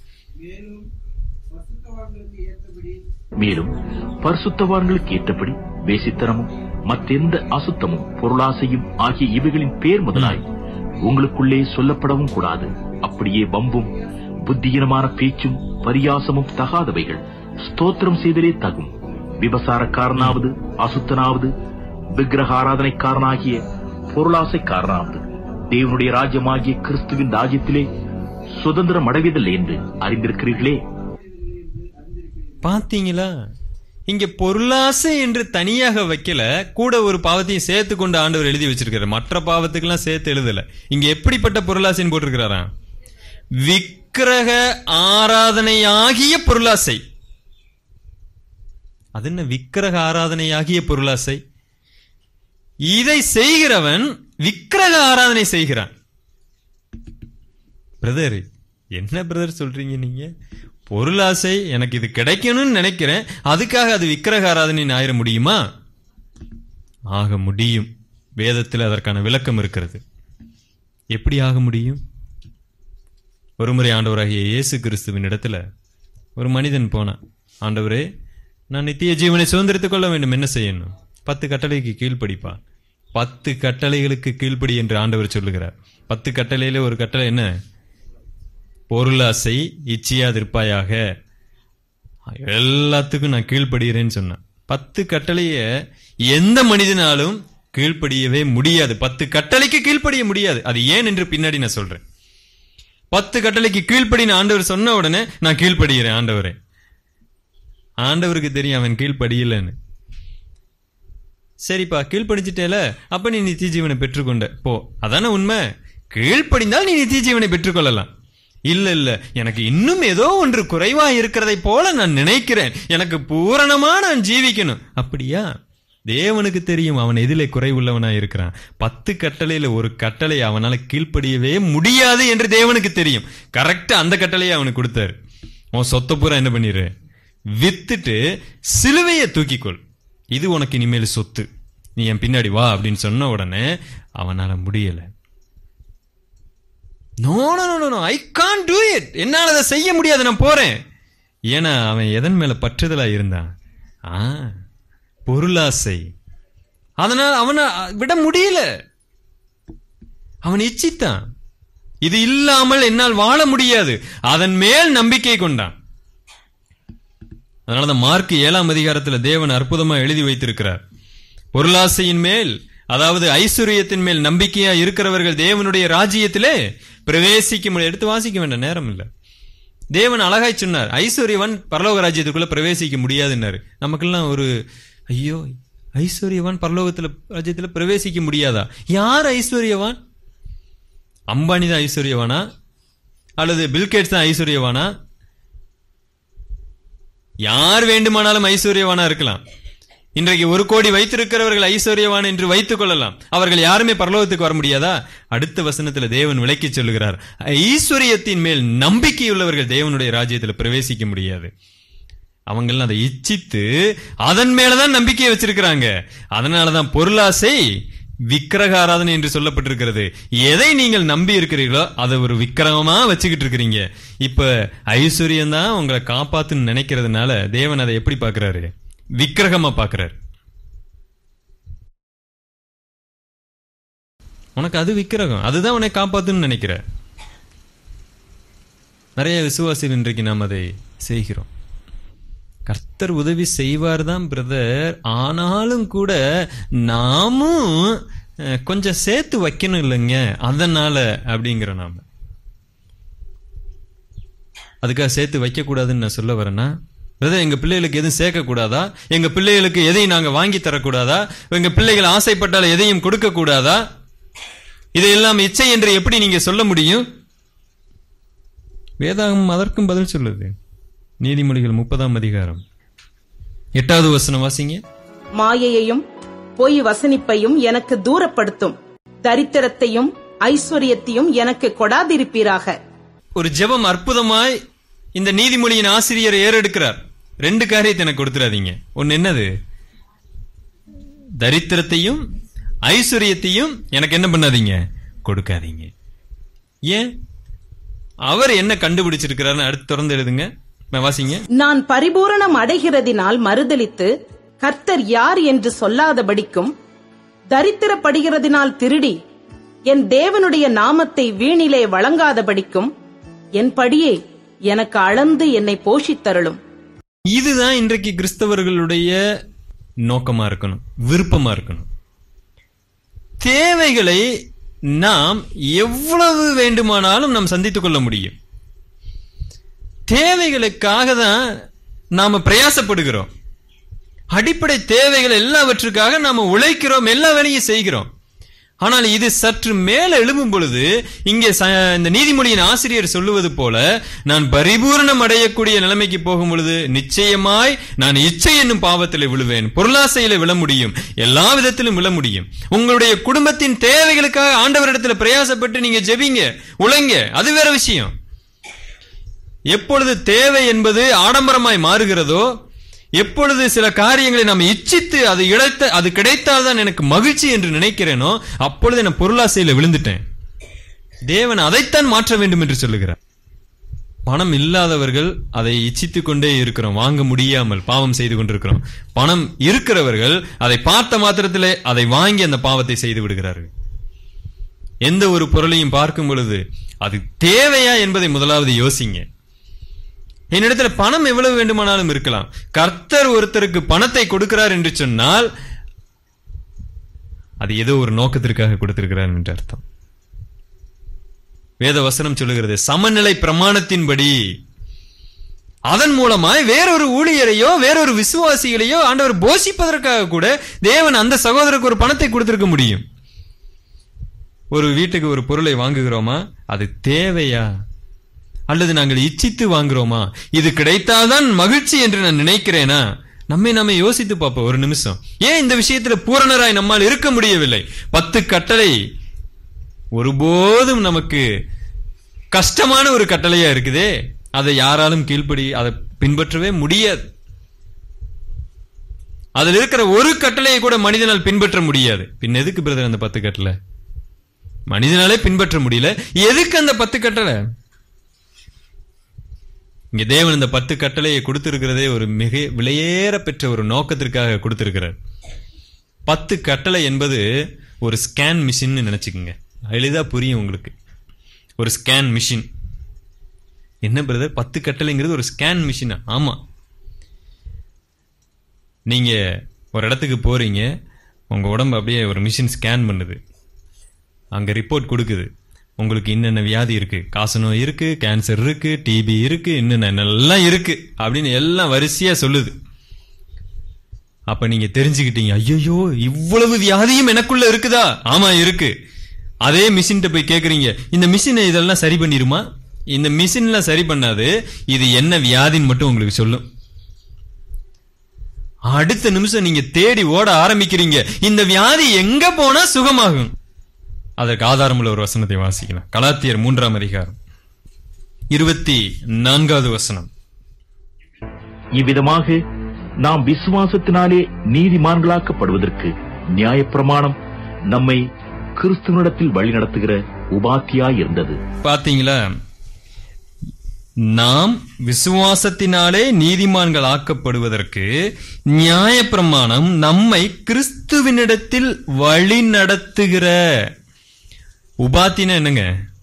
மேலும் பரிசுத்தவான்களுக்கு ஏற்றபடி வேசித்தனமும் மற்றெந்த அசுத்தமும் பொருளாசையும் ஆகிய இவைகளின் பேர் முதலாய் உங்களுக்குள்ளே சொல்லப்படவும் கூடாது. அப்படியே வம்பும் புத்தியீனமான பேச்சும் பரியாசமும் தகாதவைகள் ஸ்தோத்திரம் செய்தலே தகும். விபசாரக்காரனாவது, அசுத்தனாவது, விக்கிரக ஆராதனைக்காரனாகிய பொருளாசைக்காரனாவது தேவனுடைய ராஜ்யமாகிய கிறிஸ்துவின் ராஜ்யத்திலே சுதந்திரம் அடைவதில்லை என்று அறிந்திருக்கிறீர்களே. பாத்தீங்களா? இங்க பொருளாசை என்று தனியாக வைக்கல, கூட ஒரு பாவத்தையும் சேர்த்து கொண்டு ஆண்டவர் எழுதி வச்சிருக்கிறார். மற்ற பாவத்துக்கெல்லாம் சேர்த்து எழுதல. இங்க எப்படிப்பட்ட பொருளாசைன்னு போட்டிருக்கிறாரா? விக்கிரக ஆராதனையாகிய பொருளாசை. அது என்ன விக்கிரக ஆராதனையாகிய பொருளாசை? இதை செய்கிறவன் விக்கிரக ஆராதனை செய்கிறான். பிரதர், என்ன பிரதர் சொல்றீங்க நீங்க? பொருளாசை, எனக்கு இது கிடைக்கணும்னு நினைக்கிறேன், அதுக்காக அது விக்கிரக ஆராதனை ஆயிர முடியுமா? ஆக முடியும். வேதத்தில் அதற்கான விளக்கம் இருக்கிறது. எப்படி ஆக முடியும்? ஒருமுறை ஆண்டவராகிய இயேசு கிறிஸ்துவின் இடத்துல ஒரு மனிதன் போனான். ஆண்டவரே, நான் நித்திய ஜீவனை சுதந்திரித்துக் கொள்ள வேண்டும், என்ன செய்யணும்? பத்து கட்டளைக்கு கீழ்ப்படிப்பான். பத்து கட்டளைகளுக்கு கீழ்ப்படி என்று ஆண்டவர் சொல்லுகிறார். பத்து கட்டளையில ஒரு கட்டளை என்ன? பொருளாசை இச்சியாதிருப்பாயாக. எல்லாத்துக்கும் நான் கீழ்ப்படுகிறேன்னு சொன்னேன். பத்து கட்டளைய எந்த மனிதனாலும் கீழ்ப்படியவே முடியாது. பத்து கட்டளைக்கு கீழ்ப்படிய முடியாது. அது ஏன் என்று பின்னாடி நான் சொல்றேன். பத்து கட்டளைக்கு கீழ்ப்படின்னு ஆண்டவர் சொன்ன உடனே நான் கீழ்ப்படுகிறேன். ஆண்டவரே, ஆண்டவருக்கு தெரியும் அவன் கீழ்ப்படியலன்னு. சரிப்பா, கீழ்ப்படிச்சிட்டேல, அப்ப நீ நித்திய ஜீவனை பெற்றுக்கொண்ட போ. அதான உண்மை. கீழ்ப்படிந்தால் நீ நித்திய ஜீவனை பெற்றுக்கொள்ளலாம். இல்ல இல்ல, எனக்கு இன்னும் ஏதோ ஒன்று குறைவா இருக்கிறதை போல நான் நினைக்கிறேன், எனக்கு பூரணமா நான் ஜீவிக்கணும். அப்படியா? தேவனுக்கு தெரியும் அவன் எதிலே குறைவுள்ளவனா இருக்கிறான். பத்து கட்டளையில ஒரு கட்டளை அவனால கீழ்ப்படியவே முடியாது என்று தேவனுக்கு தெரியும். கரெக்டா அந்த கட்டளையை அவனுக்கு கொடுத்தாரு. உன் சொத்த பூரா என்ன பண்ணிரு, வித்துட்டு சிலுவையை தூக்கிக்கொள், இது உனக்கு இனிமேல் சொத்து, நீ என் பின்னாடி வா அப்படின்னு சொன்ன உடனே அவனால முடியல. No no no no, I can't do it, என்னால அதை செய்ய முடியாது, நான் போறேன். ஏன்னா அவன் எதன் மேல பற்றுதலா இருந்தான்? ஆ, பொருளாசை. அதனால் அவனை விட முடியல. அவன் இச்சித்தான், இது இல்லாமல் என்னால் வாழ முடியாது. அதன் மேல் நம்பிக்கை கொண்டான். அதனாலதான் மார்க் ஏழாம் அதிகாரத்துல தேவன் அற்புதமா எழுதி வைத்திருக்கிறார். பொருளாசையின் மேல், அதாவது ஐஸ்வர்யத்தின் மேல் நம்பிக்கையா இருக்கிறவர்கள் தேவனுடைய ராஜ்யத்திலே பிரவேசிக்க முடியும். எடுத்து வாசிக்க வேண்டாம், நேரம் இல்ல. தேவன் அழகாய் சொன்னார், ஐஸ்வர்யவான் பரலோக ராஜ்யத்துக்குள்ள பிரவேசிக்க முடியாதுன்னாரு. நமக்கெல்லாம் ஒரு ஐயோ, ஐஸ்வர்யவான் பரலோகத்துல ராஜ்யத்துல பிரவேசிக்க முடியாதா? யார் ஐஸ்வர்யவான்? அம்பானி தான் ஐஸ்வர்யவானா? அல்லது பில்கேட்ஸ் தான் ஐஸ்வர்யவானா? யார் வேண்டுமானாலும் ஐஸ்வர்யவானா இருக்கலாம். இன்றைக்கு ஒரு கோடி வைத்திருக்கிறவர்கள் ஐஸ்வர்யவான் என்று வைத்துக் கொள்ளலாம். அவர்கள் யாருமே பரலோகத்துக்கு வர முடியாதா? அடுத்த வசனத்தில் தேவன் விளக்கி சொல்லுகிறார், ஐஸ்வர்யத்தின் மேல் நம்பிக்கையுள்ளவர்கள் தேவனுடைய ராஜ்யத்தில் பிரவேசிக்க முடியாது. அவங்க அதை இச்சித்து அதன் மேலதான் நம்பிக்கையை வச்சிருக்கிறாங்க. அதனாலதான் பொருளாசை விக்கிரக ஆராதனை என்று சொல்லப்பட்டிருக்கிறது. எதை நீங்கள் நம்பி இருக்கிறீர்களோ அதை ஒரு விக்கிரகமா வச்சுக்கிட்டு இருக்கிறீங்க. இப்ப ஐஸ்வர்யம் தான் உங்களை காப்பாத்துன்னு நினைக்கிறதுனால தேவன் அதை எப்படி பாக்குறாரு? விக்கிரகமா பாக்குறாரு. உனக்கு அது விக்கிரகம், அதுதான் உன்னை காப்பாத்துன்னு நினைக்கிற. நிறைய விசுவாசிகள் இன்றைக்கு நாம் அதை செய்கிறோம். கர்த்தர் உதவி செய்வார் தான் பிரதர், ஆனாலும் கூட நாமும் கொஞ்சம் சேர்த்து வைக்கணும் இல்லைங்க, அதனால அப்படிங்கிற நாம அதுக்காக சேர்த்து வைக்க கூடாதுன்னு நான் சொல்ல வரேன்னா, பிரதர் எங்க பிள்ளைகளுக்கு எதுவும் சேர்க்க கூடாதா? எங்க பிள்ளைகளுக்கு எதையும் நாங்க வாங்கி தரக்கூடாதா? எங்க பிள்ளைகள் ஆசைப்பட்டால எதையும் கொடுக்க கூடாதா? இதையெல்லாம் இச்சை என்று எப்படி நீங்க சொல்ல முடியும்? வேதாகம் அதற்கும் பதில் சொல்லுது. நீதிமொழிகள் முப்பதாம் அதிகாரம் எட்டாவது வசனம் வாசிங்க. மாயையையும் பொய் வசனிப்பையும் எனக்கு தூரப்படுத்தும், தரித்திரத்தையும் ஐஸ்வர்யத்தையும் எனக்கு கொடாதிருப்பீராக. ஒரு ஜெபம் அற்புதமாய் இந்த நீதிமொழியின் ஆசிரியர் ஏறெடுக்கிறார். ரெண்டு காரியத்தை எனக்கு கொடுத்துறாதீங்க. ஒன்னு என்னது? தரித்திரத்தையும் ஐஸ்வர்யத்தையும் எனக்கு என்ன பண்ணாதீங்க, கொடுக்காதீங்க. ஏன்? அவர் என்ன கண்டுபிடிச்சிருக்கிறார்? அடுத்து தொடர்ந்து எழுதுங்க, வாசிங்க. நான் பரிபூரணம் அடைகிறதினால் மறுதலித்து கர்த்தர் யார் என்று சொல்லாதபடிக்கும், தரித்திரப்படுகிறதினால் திருடி என் தேவனுடைய நாமத்தை வீணிலே வழங்காதபடிக்கும், என் படியே எனக்கு அளந்து என்னை போஷித்தருளும். இதுதான் இன்றைக்கு கிறிஸ்தவர்களுடைய நோக்கமா இருக்கணும், விருப்பமா இருக்கணும். தேவைகளை நாம் எவ்வளவு வேண்டுமானாலும் நாம் சந்தித்துக் கொள்ள முடியும். தேவைகளுக்காக தான் நாம பிரயாசப்படுகிறோம். அடிப்படை தேவைகள் எல்லாவற்றுக்காக நாம உழைக்கிறோம், எல்லா வேலையும் செய்கிறோம். ஆனால் இது சற்று மேல எழும்பும் பொழுது இங்கே இந்த நீதிமொழியின் ஆசிரியர் சொல்லுவது போல, நான் பரிபூரணம் அடையக்கூடிய நிலைமைக்கு போகும் பொழுது நிச்சயமாய் நான் இச்சை என்னும் பாவத்தில் விழுவேன், பொருளாசையில விழ முடியும், எல்லா விதத்திலும் விழ முடியும். உங்களுடைய குடும்பத்தின் தேவைகளுக்காக ஆண்டவரிடத்தில் பிரயாசப்பட்டு நீங்க ஜெபிங்க, உழைங்க, அது வேற விஷயம். எப்பொழுது தேவை என்பது ஆடம்பரமாய் மாறுகிறதோ, எப்பொழுது சில காரியங்களை நாம் இச்சித்து அது இழைத்த அது கிடைத்தால்தான் எனக்கு மகிழ்ச்சி என்று நினைக்கிறேனோ, அப்பொழுது நான் பொருளாசையில விழுந்துட்டேன். தேவன் அதைத்தான் மாற்ற வேண்டும் என்று சொல்லுகிறார். பணம் இல்லாதவர்கள் அதை இச்சித்துக் கொண்டே இருக்கிறோம், வாங்க முடியாமல் பாவம் செய்து கொண்டிருக்கிறோம். பணம் இருக்கிறவர்கள் அதை பார்த்த மாத்திரத்திலே அதை வாங்கி அந்த பாவத்தை செய்து விடுகிறார்கள். எந்த ஒரு பொருளையும் பார்க்கும் பொழுது அது தேவையா என்பதை முதலாவது யோசிங்க. என்னிடத்துல பணம் எவ்வளவு வேண்டுமானாலும் இருக்கலாம். கர்த்தர் ஒருத்தருக்கு பணத்தை கொடுக்கிறார் என்று சொன்னால் அது ஏதோ ஒரு நோக்கத்திற்காக கொடுத்திருக்கிறார் என்று அர்த்தம். வேத வசனம் சொல்லுகிறது, சமநிலை பிரமாணத்தின்படி அதன் மூலமாய் வேறொரு ஊழியரையோ வேறொரு விசுவாசிகளையோ ஆண்டவர் போஷிப்பதற்காக கூட தேவன் அந்த சகோதரருக்கு ஒரு பணத்தை கொடுத்திருக்க முடியும். ஒரு வீட்டுக்கு ஒரு பொருளை வாங்குகிறோமா, அது தேவையா அல்லது நாங்கள் இச்சித்து வாங்குறோமா? இது கிடைத்தால்தான் மகிழ்ச்சி என்று நான் நினைக்கிறேனா? நம்மை நாம யோசித்து பார்ப்போம் ஒரு நிமிஷம். ஏன் இந்த விஷயத்துல பூரணராய் நம்மால் இருக்க முடியவில்லை? பத்து கட்டளை ஒருபோதும் நமக்கு கஷ்டமான ஒரு கட்டளையா இருக்குதே, அதை யாராலும் கீழ்ப்படி அதை பின்பற்றவே முடியாது. அதில் இருக்கிற ஒரு கட்டளையை கூட மனிதனால் பின்பற்ற முடியாது. பின் எதுக்கு பிரதர் அந்த பத்து கட்டளை? மனிதனாலே பின்பற்ற முடியல, எதுக்கு அந்த பத்து கட்டளை? இங்க தேவன் இந்த பத்து கட்டளையை கொடுத்திருக்கிறதே ஒரு மிக விலையேற பெற்ற ஒரு நோக்கத்திற்காக கொடுத்திருக்கிறார். பத்து கட்டளை என்பது ஒரு ஸ்கேன் மிஷின் நினைச்சுக்கோங்க, எளிதா புரியும் உங்களுக்கு. ஒரு ஸ்கேன் மிஷின். என்ன பிரதர், பத்து கட்டளைங்கிறது ஒரு ஸ்கேன் மிஷினா? ஆமா. நீங்க ஒரு இடத்துக்கு போறீங்க, உங்க உடம்பு அப்படியே ஒரு மிஷின் ஸ்கேன் பண்ணுது, அங்க ரிப்போர்ட் கொடுக்குது, உங்களுக்கு இன்னென்ன வியாதி இருக்கு, காசநோய் இருக்கு, கேன்சர் இருக்கு, டிபி இருக்கு, இன்னும் எல்லாம் இருக்கு அப்படின்னு எல்லாம் வரிசையா சொல்லுது. அப்ப நீங்க தெரிஞ்சுக்கிட்டீங்க, ஐயோ இவ்வளவு வியாதியும் எனக்குள்ள இருக்குதா? ஆமா இருக்கு. அதே மிஷின் போய் கேக்குறீங்க, இந்த மிஷின் இதெல்லாம் சரி பண்ணிருமா? இந்த மிஷின்ல சரி பண்ணாது, இது என்ன வியாதின்னு மட்டும் உங்களுக்கு சொல்லும். அடுத்த நிமிஷம் நீங்க தேடி ஓட ஆரம்பிக்கிறீங்க, இந்த வியாதி எங்க போனா சுகமாகும். அதற்கு ஆதாரமுள்ள ஒரு வசனத்தை வாசிக்கலாம். கலாத்தியர் மூன்றாம் அதிகாரம் இருபத்தி நான்காவது வசனம். இவ்விதமாக நாம் விசுவாசத்தினாலே நீதிமான்களாக்கப்படுவதற்கு நியாயப்பிரமாணம் நம்மை கிறிஸ்துவனிடத்தில் வழி நடத்துகிற உபாத்தியாய் இருந்தது. பாத்தீங்களா? நாம் விசுவாசத்தினாலே நீதிமான்கள் ஆக்கப்படுவதற்கு நியாயப்பிரமாணம் நம்மை கிறிஸ்துவினிடத்தில் வழி நடத்துகிற உபாத்தினா என்னங்க?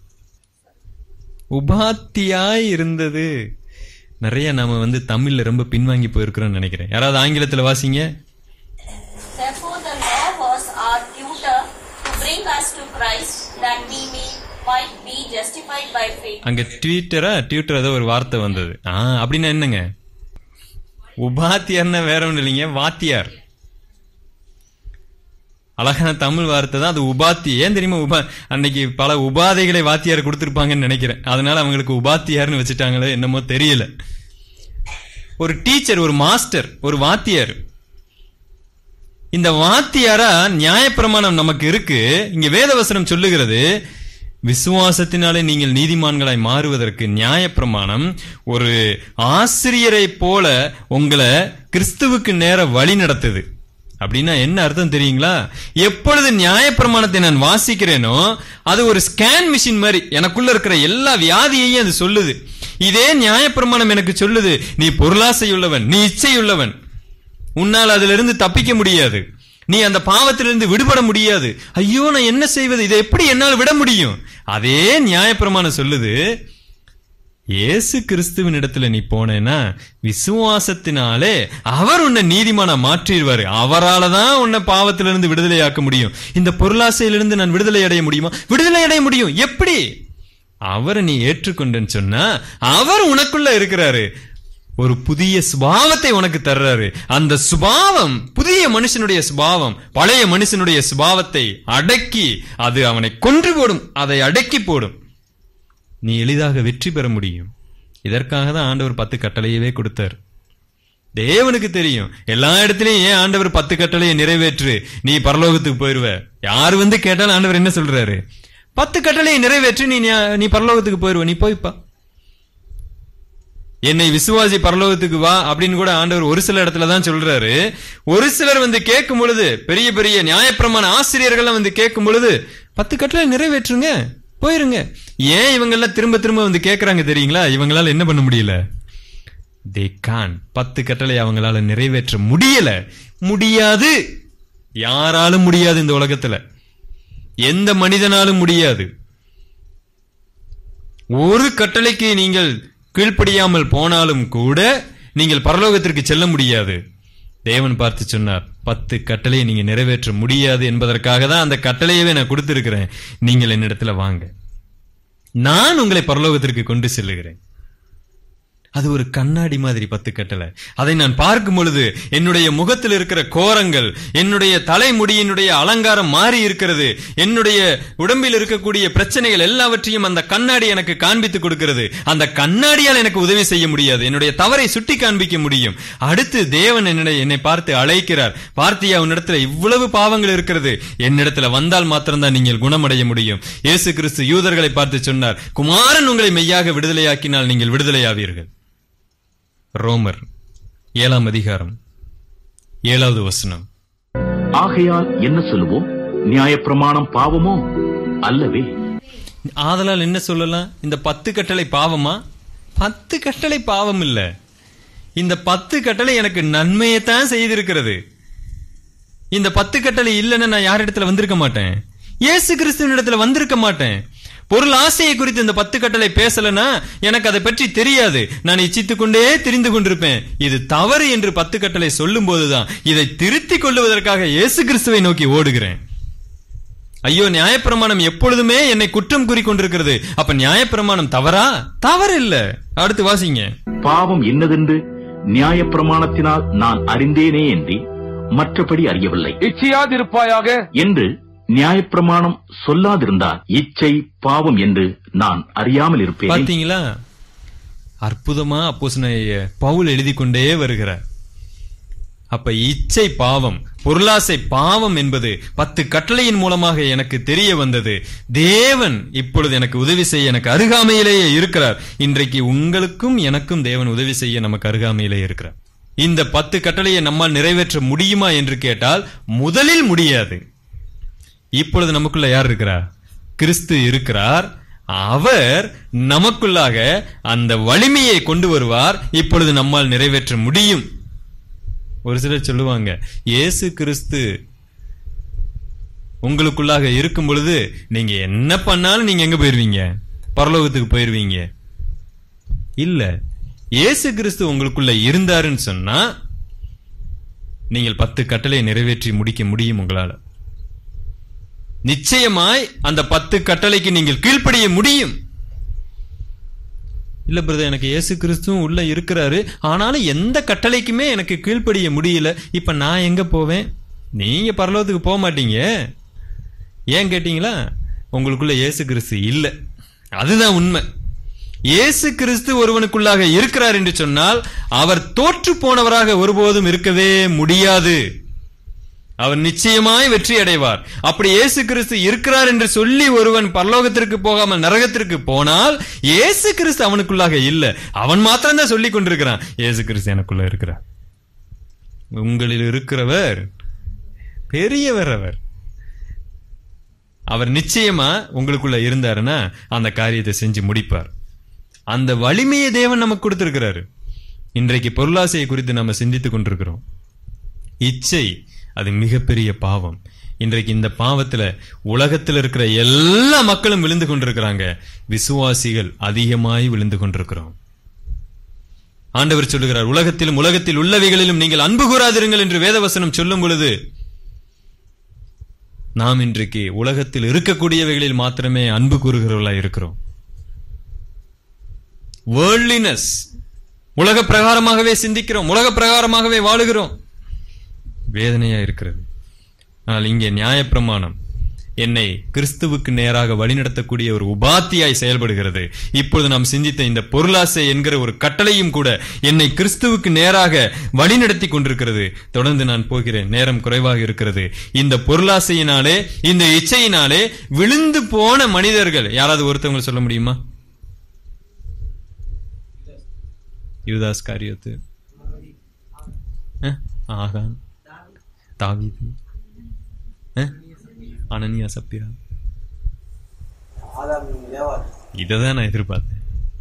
உபாத்தியாய் இருந்தது. நிறைய நாம வந்து தமிழ்ல ரொம்ப பின்வாங்கி போயிருக்கிறோம் நினைக்கிறேன். யாராவது ஆங்கிலத்துல வாசிங்க. Therefore the law was our tutor to bring us to Christ, that we may might be justified by faith. அங்க ட்வீட்டரா டியூட்டர் ஏதோ ஒரு வார்த்தை வந்தது. ஆ அப்படின்னா என்னங்க? உபாத்தியார்னா வேற ஒண்ணு இல்லைங்க, வாத்தியார். அழகான தமிழ் வார்த்தை தான் அது, உபாத்தி. ஏன் தெரியுமா? உபா அன்னைக்கு பல உபாதைகளை வாத்தியார் கொடுத்திருப்பாங்கன்னு நினைக்கிறேன். அதனால அவங்களுக்கு உபாத்தியார்னு வச்சுட்டாங்களே என்னமோ தெரியல. ஒரு டீச்சர், ஒரு மாஸ்டர், ஒரு வாத்தியார். இந்த வாத்தியாரா நியாயப்பிரமாணம் நமக்கு இருக்கு. இங்க வேதவசனம் சொல்லுகிறது, விசுவாசத்தினாலே நீங்கள் நீதிமான்களாய் மாறுவதற்கு நியாயப்பிரமாணம் ஒரு ஆசிரியரை போல உங்களை கிறிஸ்துவுக்கு நேர வழி நடத்துது. அப்படின்னா என்ன அர்த்தம் தெரியுங்களா? எப்பொழுது நியாயப்பிரமாணத்தை நான் வாசிக்கிறேனோ அது ஒரு ஸ்கேன் மிஷின் மாதிரி எனக்குள்ள இருக்கிற எல்லா வியாதியையும் அது சொல்லுது. இதே நியாயப்பிரமாணம் எனக்கு சொல்லுது, நீ பொருளாசையுள்ளவன், நீ இச்சையுள்ளவன், உன்னால் அதிலிருந்து தப்பிக்க முடியாது, நீ அந்த பாவத்திலிருந்து விடுபட முடியாது. ஐயோ நான் என்ன செய்வது, இதை எப்படி என்னால் விட முடியும்? அதே நியாயப்பிரமாணம் சொல்லுது, இயேசு கிறிஸ்துவின் இடத்துல நீ போனேன்னா விசுவாசத்தினாலே அவர் உன்னை நீதிமானா மாற்றிடுவாரு. அவரால் தான் உன்னை பாவத்திலிருந்து விடுதலையாக்க முடியும். இந்த பொருளாசையிலிருந்து நான் விடுதலை அடைய முடியுமா? விடுதலை அடைய முடியும். எப்படி? அவரை நீ ஏற்றுக்கொண்டேன்னு சொன்னா அவர் உனக்குள்ள இருக்கிறாரு, ஒரு புதிய சுபாவத்தை உனக்கு தர்றாரு. அந்த சுபாவம் புதிய மனுஷனுடைய சுபாவம் பழைய மனுஷனுடைய சுபாவத்தை அடக்கி அது அவனை கொன்று போடும், அதை அடக்கி போடும். நீ எளிதாக வெற்றி பெற முடியும். இதற்காக தான் ஆண்டவர் பத்து கட்டளையவே கொடுத்தார். தேவனுக்கு தெரியும் எல்லா இடத்திலையும் ஏன் ஆண்டவர் பத்து கட்டளையை நிறைவேற்று, நீ பரலோகத்துக்கு போயிருவ. யாரு வந்து கேட்டாலும் ஆண்டவர் என்ன சொல்றாரு? பத்து கட்டளையை நிறைவேற்று, நீ நீ பரலோகத்துக்கு போயிருவ, நீ போய்ப்பா. என்னை விசுவாசி பரலோகத்துக்கு வா அப்படின்னு கூட ஆண்டவர் ஒரு சில இடத்துல தான் சொல்றாரு. ஒரு சிலர் வந்து கேட்கும் பொழுது, பெரிய பெரிய நியாயப்பிரமாண ஆசிரியர்கள் வந்து கேட்கும் பொழுது, பத்து கட்டளை நிறைவேற்றுங்க, போயிருங்க. ஏன் இவங்க எல்லாம் திரும்ப திரும்ப வந்து கேட்கறாங்க தெரியுங்களா? இவங்களால என்ன பண்ண முடியல? they can't. பத்து கட்டளை அவங்களால நிறைவேற்ற முடியல. முடியாது, யாராலும் முடியாது. இந்த உலகத்துல எந்த மனிதனாலும் முடியாது. ஒரு கட்டளைக்கு நீங்கள் கீழ்ப்படியாமல் போனாலும் கூட நீங்கள் பரலோகத்திற்கு செல்ல முடியாது. தேவன் பார்த்து சொன்னார், பத்து கட்டளையை நீங்க நிறைவேற்ற முடியாது என்பதற்காக தான் அந்த கட்டளையவே நான் கொடுத்திருக்கிறேன். நீங்கள் என்னிடத்துல வாங்க, நான் உங்களை பரலோகத்திற்கு கொண்டு செல்லுகிறேன். அது ஒரு கண்ணாடி மாதிரி பத்து கட்டளை. அதை நான் பார்க்கும் பொழுது என்னுடைய முகத்தில் இருக்கிற கோரங்கள், என்னுடைய தலைமுடியினுடைய அலங்காரம் மாறி இருக்கிறது, என்னுடைய உடம்பில் இருக்கக்கூடிய பிரச்சனைகள் எல்லாவற்றையும் அந்த கண்ணாடி எனக்கு காண்பித்து கொடுக்கிறது. அந்த கண்ணாடியால் எனக்கு உதவி செய்ய முடியாது, என்னுடைய தவறை சுட்டி காண்பிக்க முடியும். அடுத்து தேவன் என்னை என்னை பார்த்து அழைக்கிறார், பார்த்தியா உன்னிடத்துல இவ்வளவு பாவங்கள் இருக்கிறது, என்னிடத்துல வந்தால் மாத்திரம்தான் நீங்கள் குணமடைய முடியும். இயேசு கிறிஸ்து யூதர்களை பார்த்து சொன்னார், குமாரன் உங்களை மெய்யாக விடுதலையாக்கினால் நீங்கள் விடுதலையாவீர்கள். ரோமர் ஏழாம் அதிகாரம் ஏழாவது வசனம். ஆகையால் என்ன சொல்லுவோம்? நியாயப்பிரமாணம் பாவமோ? அல்லவே. ஆதலால் என்ன சொல்லலாம்? இந்த பத்து கட்டளை பாவமா? பத்து கட்டளை பாவம் இல்ல. இந்த பத்து கட்டளை எனக்கு நன்மையைத்தான் செய்திருக்கிறது. இந்த பத்து கட்டளை இல்லைன்னா நான் யார் இடத்துல வந்திருக்க மாட்டேன், இயேசு கிறிஸ்துவின் இடத்துல வந்திருக்க மாட்டேன். பொருள் ஆசையை குறித்து இந்த பத்து கட்டளை பேசலனா எனக்கு அதை பற்றி தெரியாது, நான் இச்சித்துக் கொண்டே திரிந்து கொண்டிருப்பேன். இது தவறு என்று பத்து கட்டளை சொல்லும் போதுதான் இதை திருத்திக் கொள்வதற்காக இயேசு கிறிஸ்துவை நோக்கி ஓடுகிறேன். ஐயோ, நியாயப்பிரமாணம் எப்பொழுதுமே என்னை குற்றம் கூறிக்கொண்டிருக்கிறது. அப்ப நியாயப்பிரமாணம் தவறா? தவறு இல்ல. அடுத்து வாசிங்க. பாவம் என்னதென்று நியாயப்பிரமாணத்தினால் நான் அறிந்தேனே என்று மற்றபடி அறியவில்லை. இச்சையாதிருப்பாயாக என்று நியாயப்பிரமாணம் சொல்லாதிருந்தால் இச்சை பாவம் என்று நான் அறியாமல் இருப்பேன். பாத்தீங்களா? அற்புதமா அப்போஸ்தலனாகிய பவுல் எழுதி கொண்டே வருகிறார். அப்ப இச்சை பாவம், பொருளாசை பாவம் என்பது பத்து கட்டளையின் மூலமாக எனக்கு தெரிய வந்தது. தேவன் இப்பொழுது எனக்கு உதவி செய்ய எனக்கு அருகாமையிலேயே இருக்கிறார். இன்றைக்கு உங்களுக்கும் எனக்கும் தேவன் உதவி செய்ய நமக்கு அருகாமையிலேயே இருக்கிறார். இந்த பத்து கட்டளையை நம்மால் நிறைவேற்ற முடியுமா என்று கேட்டால் முதலில் முடியாது. இப்பொழுது நமக்குள்ள யார் இருக்கிறார்? கிறிஸ்து இருக்கிறார். அவர் நமக்குள்ளாக அந்த வலிமையை கொண்டு வருவார். இப்பொழுது நம்மால் நிறைவேற்ற முடியும். ஒரு சிலர் சொல்லுவாங்க, இயேசு கிறிஸ்து உங்களுக்குள்ளாக இருக்கும் பொழுது நீங்க என்ன பண்ணாலும் நீங்க எங்க போயிருவீங்க? பரலோகத்துக்கு போயிருவீங்க. இல்ல, இயேசு கிறிஸ்து உங்களுக்குள்ள இருந்தாருன்னு சொன்னா நீங்கள் பத்து கட்டளையை நிறைவேற்றி முடிக்க முடியும் உங்களால. நிச்சயமாய் அந்த பத்து கட்டளைக்கு நீங்கள் கீழ்ப்படிய முடியும். இல்ல பிரதர், எனக்கு இயேசு கிறிஸ்துவும் உள்ள இருக்கிறாரு, ஆனாலும் எந்த கட்டளைக்குமே எனக்கு கீழ்ப்படிய முடியல. இப்ப நான் எங்க போவேன்? நீங்க பரலோகத்துக்கு போக மாட்டீங்க. ஏன் கேட்டீங்களா? உங்களுக்குள்ள இயேசு கிறிஸ்து இல்ல. அதுதான் உண்மை. இயேசு கிறிஸ்து ஒருவனுக்குள்ளாக இருக்கிறார் என்று சொன்னால் அவர் தோற்று போனவராக ஒருபோதும் இருக்கவே முடியாது. அவர் நிச்சயமாய் வெற்றி அடைவார். அப்படி இயேசு கிறிஸ்து இருக்கிறார் என்று சொல்லி ஒருவன் பரலோகத்திற்கு போகாமல் நரகத்திற்கு போனால் இயேசு கிறிஸ்து அவனுக்குள்ளாக இல்ல. அவன் மாத்திரம் தான் சொல்லிக் கொண்டிருக்கிறான், இயேசு கிறிஸ்து எனக்குள்ள இருக்கிறார். உங்களில் இருக்கிறவர் பெரியவர். அவர் அவர் நிச்சயமா உங்களுக்குள்ள இருந்தாருன்னா அந்த காரியத்தை செஞ்சு முடிப்பார். அந்த வலிமையை தேவன் நமக்கு கொடுத்திருக்கிறாரு. இன்றைக்கு பொருளாசையை குறித்து நாம சிந்தித்துக் கொண்டிருக்கிறோம். இச்சை அது மிகப்பெரிய பாவம். இன்றைக்கு இந்த பாவத்துல உலகத்தில் இருக்கிற எல்லா மக்களும் விழுந்து கொண்டிருக்கிறாங்க. விசுவாசிகள் அதிகமாய் விழுந்து கொண்டிருக்கிறோம். ஆண்டவர் சொல்லுகிறார், உலகத்திலும் உலகத்தில் உள்ளவைகளிலும் நீங்கள் அன்பு கூறாதிருங்கள் என்று வேதவசனம் சொல்லும் பொழுது நாம் இன்றைக்கு உலகத்தில் இருக்கக்கூடியவைகளில் மாத்திரமே அன்பு கூறுகிறவர்களாய் இருக்கிறோம். வேர்ல்ட்லினஸ், உலக பிரகாரமாகவே சிந்திக்கிறோம், உலக பிரகாரமாகவே வாழுகிறோம். வேதனையா இருக்கிறது. ஆனால் இங்கே நியாயப்பிரமாணம் என்னை கிறிஸ்துவுக்கு நேராக வழிநடத்தக்கூடிய ஒரு உபாத்தியாய் செயல்படுகிறது. இப்பொழுது நாம் சிந்தித்த இந்த பொருளாசை என்கிற ஒரு கட்டளையும் கூட என்னை கிறிஸ்துவுக்கு நேராக வழிநடத்தி கொண்டிருக்கிறது. தொடர்ந்து நான் போகிறேன், நேரம் குறைவாக இருக்கிறது. இந்த பொருளாசையினாலே, இந்த இச்சையினாலே விழுந்து போன மனிதர்கள் யாராவது ஒருத்தவங்க சொல்ல முடியுமா? யூதாஸ் காரியோத்து, ஆகான், தாவீது, அனனியா, சப்பீரா. இததான் நான் எதிர்பார்த்தேன்.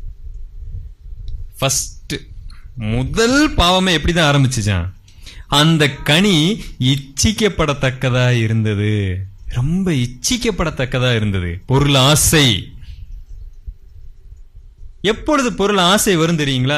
ஃபர்ஸ்ட் முதல் பாவமே எப்படிதான் ஆரம்பிச்சுச்சான்? அந்த கனி இச்சிக்கப்படத்தக்கதா இருந்தது. ரொம்ப இச்சிக்கப்படத்தக்கதா இருந்தது. பொருள் ஆசை. எப்பொழுது பொருள் ஆசை வரும் தெரியுங்களா?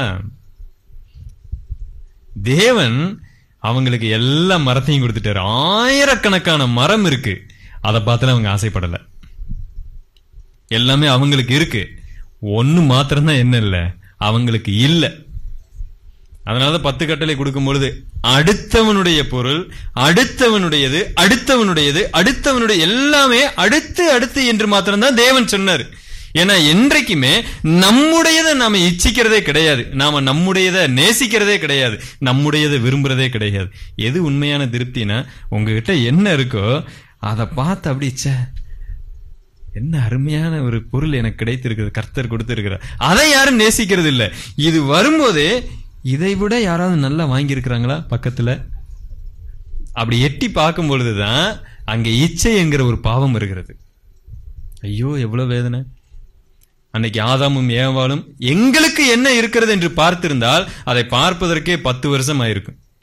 தேவன் அவங்களுக்கு எல்லா மரத்தையும் கொடுத்துட்டாரு. ஆயிரக்கணக்கான மரம் இருக்கு. அதை பார்த்து அவங்க ஆசைப்படல. எல்லாமே அவங்களுக்கு இருக்கு. ஒன்னு மாத்திரம்தான் என்ன இல்ல, அவங்களுக்கு இல்ல. அதனால பத்து கட்டளை கொடுக்கும் பொழுது அடுத்தவனுடைய பொருள், அடுத்தவனுடையது, அடுத்தவனுடையது, அடுத்தவனுடைய எல்லாமே அடுத்து அடுத்து என்று மாத்திரம்தான் தேவன் சொன்னார். ஏன்னா என்றைக்குமே நம்முடையதை நாம இச்சிக்கிறதே கிடையாது, நாம நம்முடையதை நேசிக்கிறதே கிடையாது, நம்முடையதை விரும்புறதே கிடையாது. எது உண்மையான திருப்தினா, உங்ககிட்ட என்ன இருக்கோ அதை பார்த்து அப்படி என்ன அருமையான ஒரு பொருள் எனக்கு கிடைத்திருக்கிறது, கர்த்தர் கொடுத்திருக்கிறார், அதை யாரும் நேசிக்கிறது இல்லை. இது வரும்போதே இதை விட யாராவது நல்லா வாங்கியிருக்கிறாங்களா பக்கத்துல, அப்படி எட்டி பார்க்கும் பொழுதுதான் அங்க இச்சை என்கிற ஒரு பாவம் இருக்கிறது. ஐயோ எவ்வளவு வேதனை! அன்னைக்கு ஆதாமும் ஏவாளும் எங்களுக்கு என்ன இருக்கிறது என்று பார்த்திருந்தால் அதை பார்ப்பதற்கே பத்து வருஷம் ஆயிருக்கும்.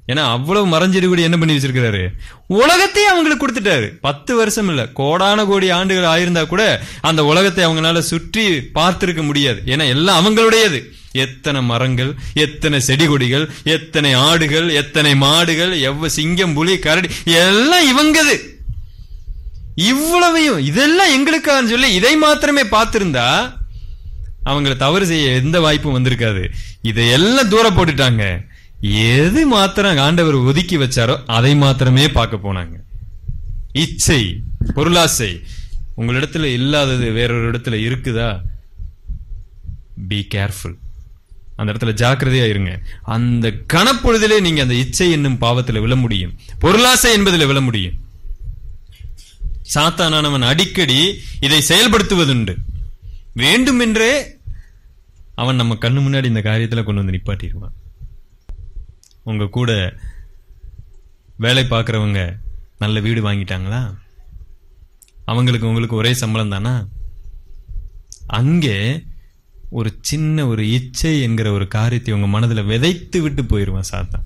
ஏன்னா அவ்வளவு மறைஞ்சிட்டு கூட என்ன பண்ணி வச்சிருக்கிறாரு, உலகத்தையே அவங்களுக்கு கொடுத்துட்டாரு. பத்து வருஷம் இல்ல, கோடான கோடி ஆண்டுகள் ஆயிருந்தா கூட அந்த உலகத்தை அவங்களால சுற்றி பார்த்திருக்க முடியாது. ஏன்னா எல்லாம் அவங்களுடையது. எத்தனை மரங்கள், எத்தனை செடி கொடிகள், எத்தனை ஆடுகள், எத்தனை மாடுகள், எவ்வ சிங்கம், புலி, கரடி எல்லாம் இவங்கது. இவ்வளவையும் இதெல்லாம் எங்களுக்காக சொல்லி இதை மாத்திரமே பார்த்திருந்தா அவங்களை தவறு செய்ய எந்த வாய்ப்பும் வந்திருக்காது. இதையெல்லாம் தூர போட்டுட்டாங்க. எது மாத்திரம் ஆண்டவர் ஒதுக்கி வச்சாரோ அதை மாத்திரமே பார்க்க போனாங்க. இச்சை, பொருளாசை உங்களிடத்துல இல்லாதது வேறொரு இடத்துல இருக்குதா, பி கேர்ஃபுல். அந்த இடத்துல ஜாக்கிரதையா இருங்க. அந்த கணப்பொழுதிலே நீங்க அந்த இச்சை என்னும் பாவத்தில் விழ முடியும், பொருளாசை என்பதில் விழ முடியும். சாத்தானவன் அடிக்கடி இதை செயல்படுத்துவதுண்டு. வேண்டுமென்றே அவன் நம்ம கண்ணு முன்னாடி இந்த காரியத்துல கொண்டு வந்து நிப்பாட்டிடுவான். உங்க கூட வேலை பார்க்கறவங்க நல்ல வீடு வாங்கிட்டாங்களா, அவங்களுக்கு உங்களுக்கு ஒரே சம்பளம் தானா, அங்கே ஒரு சின்ன ஒரு இச்சை என்கிற ஒரு காரியத்தை உங்க மனதில் விதைத்து விட்டு போயிருவான் சாத்தான்.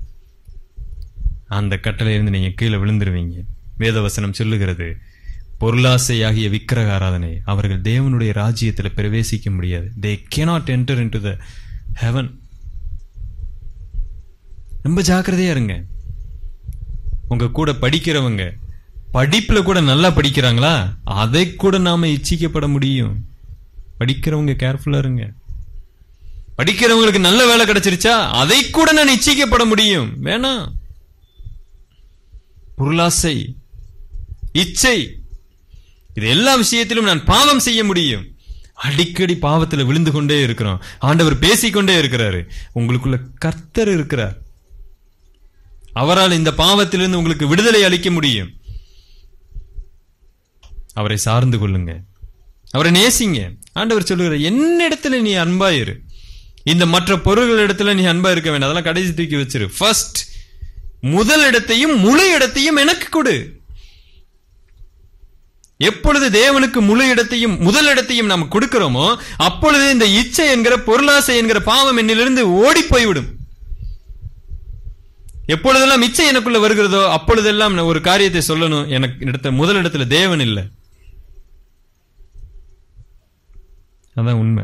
அந்த கட்டளையிலிருந்து நீங்க கீழே விழுந்துருவீங்க. வேதவசனம் சொல்லுகிறது, பொருளாசையாகிய விக்கிரக ஆராதனை அவர்கள் தேவனுடைய ராஜ்யத்தில் பிரவேசிக்க முடியாது. they cannot enter into the heaven. ரொம்ப ஜாக்கிரதையா இருங்க. உங்க கூட படிக்கிறவங்க படிப்புல கூட நல்லா படிக்கிறாங்களா, அதை கூட நாம இச்சிக்கப்பட முடியும். படிக்கிறவங்க கேர்ஃபுல்லா இருங்க. படிக்கிறவங்களுக்கு நல்ல வேலை கிடைச்சிருச்சா, அதை கூட நான் இச்சிக்கப்பட முடியும். வேணாம். பொருளாசை, இச்சை, இது எல்லா விஷயத்திலும் நான் பாவம் செய்ய முடியும். அடிக்கடி பாவத்தில் விழுந்து கொண்டே இருக்கிறோம். ஆண்டவர் பேசிக்கொண்டே இருக்கிறாரு. உங்களுக்குள்ள கர்த்தர் இருக்கிறார். அவரால் இந்த பாவத்திலிருந்து உங்களுக்கு விடுதலை அளிக்க முடியும். அவரை சார்ந்து கொள்ளுங்க, அவரை நேசிங்க. ஆண்டவர் சொல்லுகிறார், என்னிடத்துல நீ அன்பாயிரு, இந்த மற்ற பொருள்கள் இடத்துல நீ அன்பா இருக்க வேண்டாம், அதெல்லாம் கடைசி தூக்கி வச்சிரு. ஃபர்ஸ்ட் முதல் இடத்தையும் முழு இடத்தையும் எனக்கு கொடு. எப்பொழுது தேவனுக்கு முழு இடத்தையும் முதல் இடத்தையும் நாம் கொடுக்கிறோமோ அப்பொழுது இந்த இச்சை என்கிற பொருளாசை என்கிற பாவம் என்னிலிருந்து ஓடி போய்விடும். எப்பொழுதெல்லாம் இச்சை எனக்குள்ள வருகிறதோ அப்பொழுதெல்லாம் ஒரு காரியத்தை சொல்லணும், எனக்கு இடத்த முதல் இடத்துல தேவன் இல்லை. அதான் உண்மை.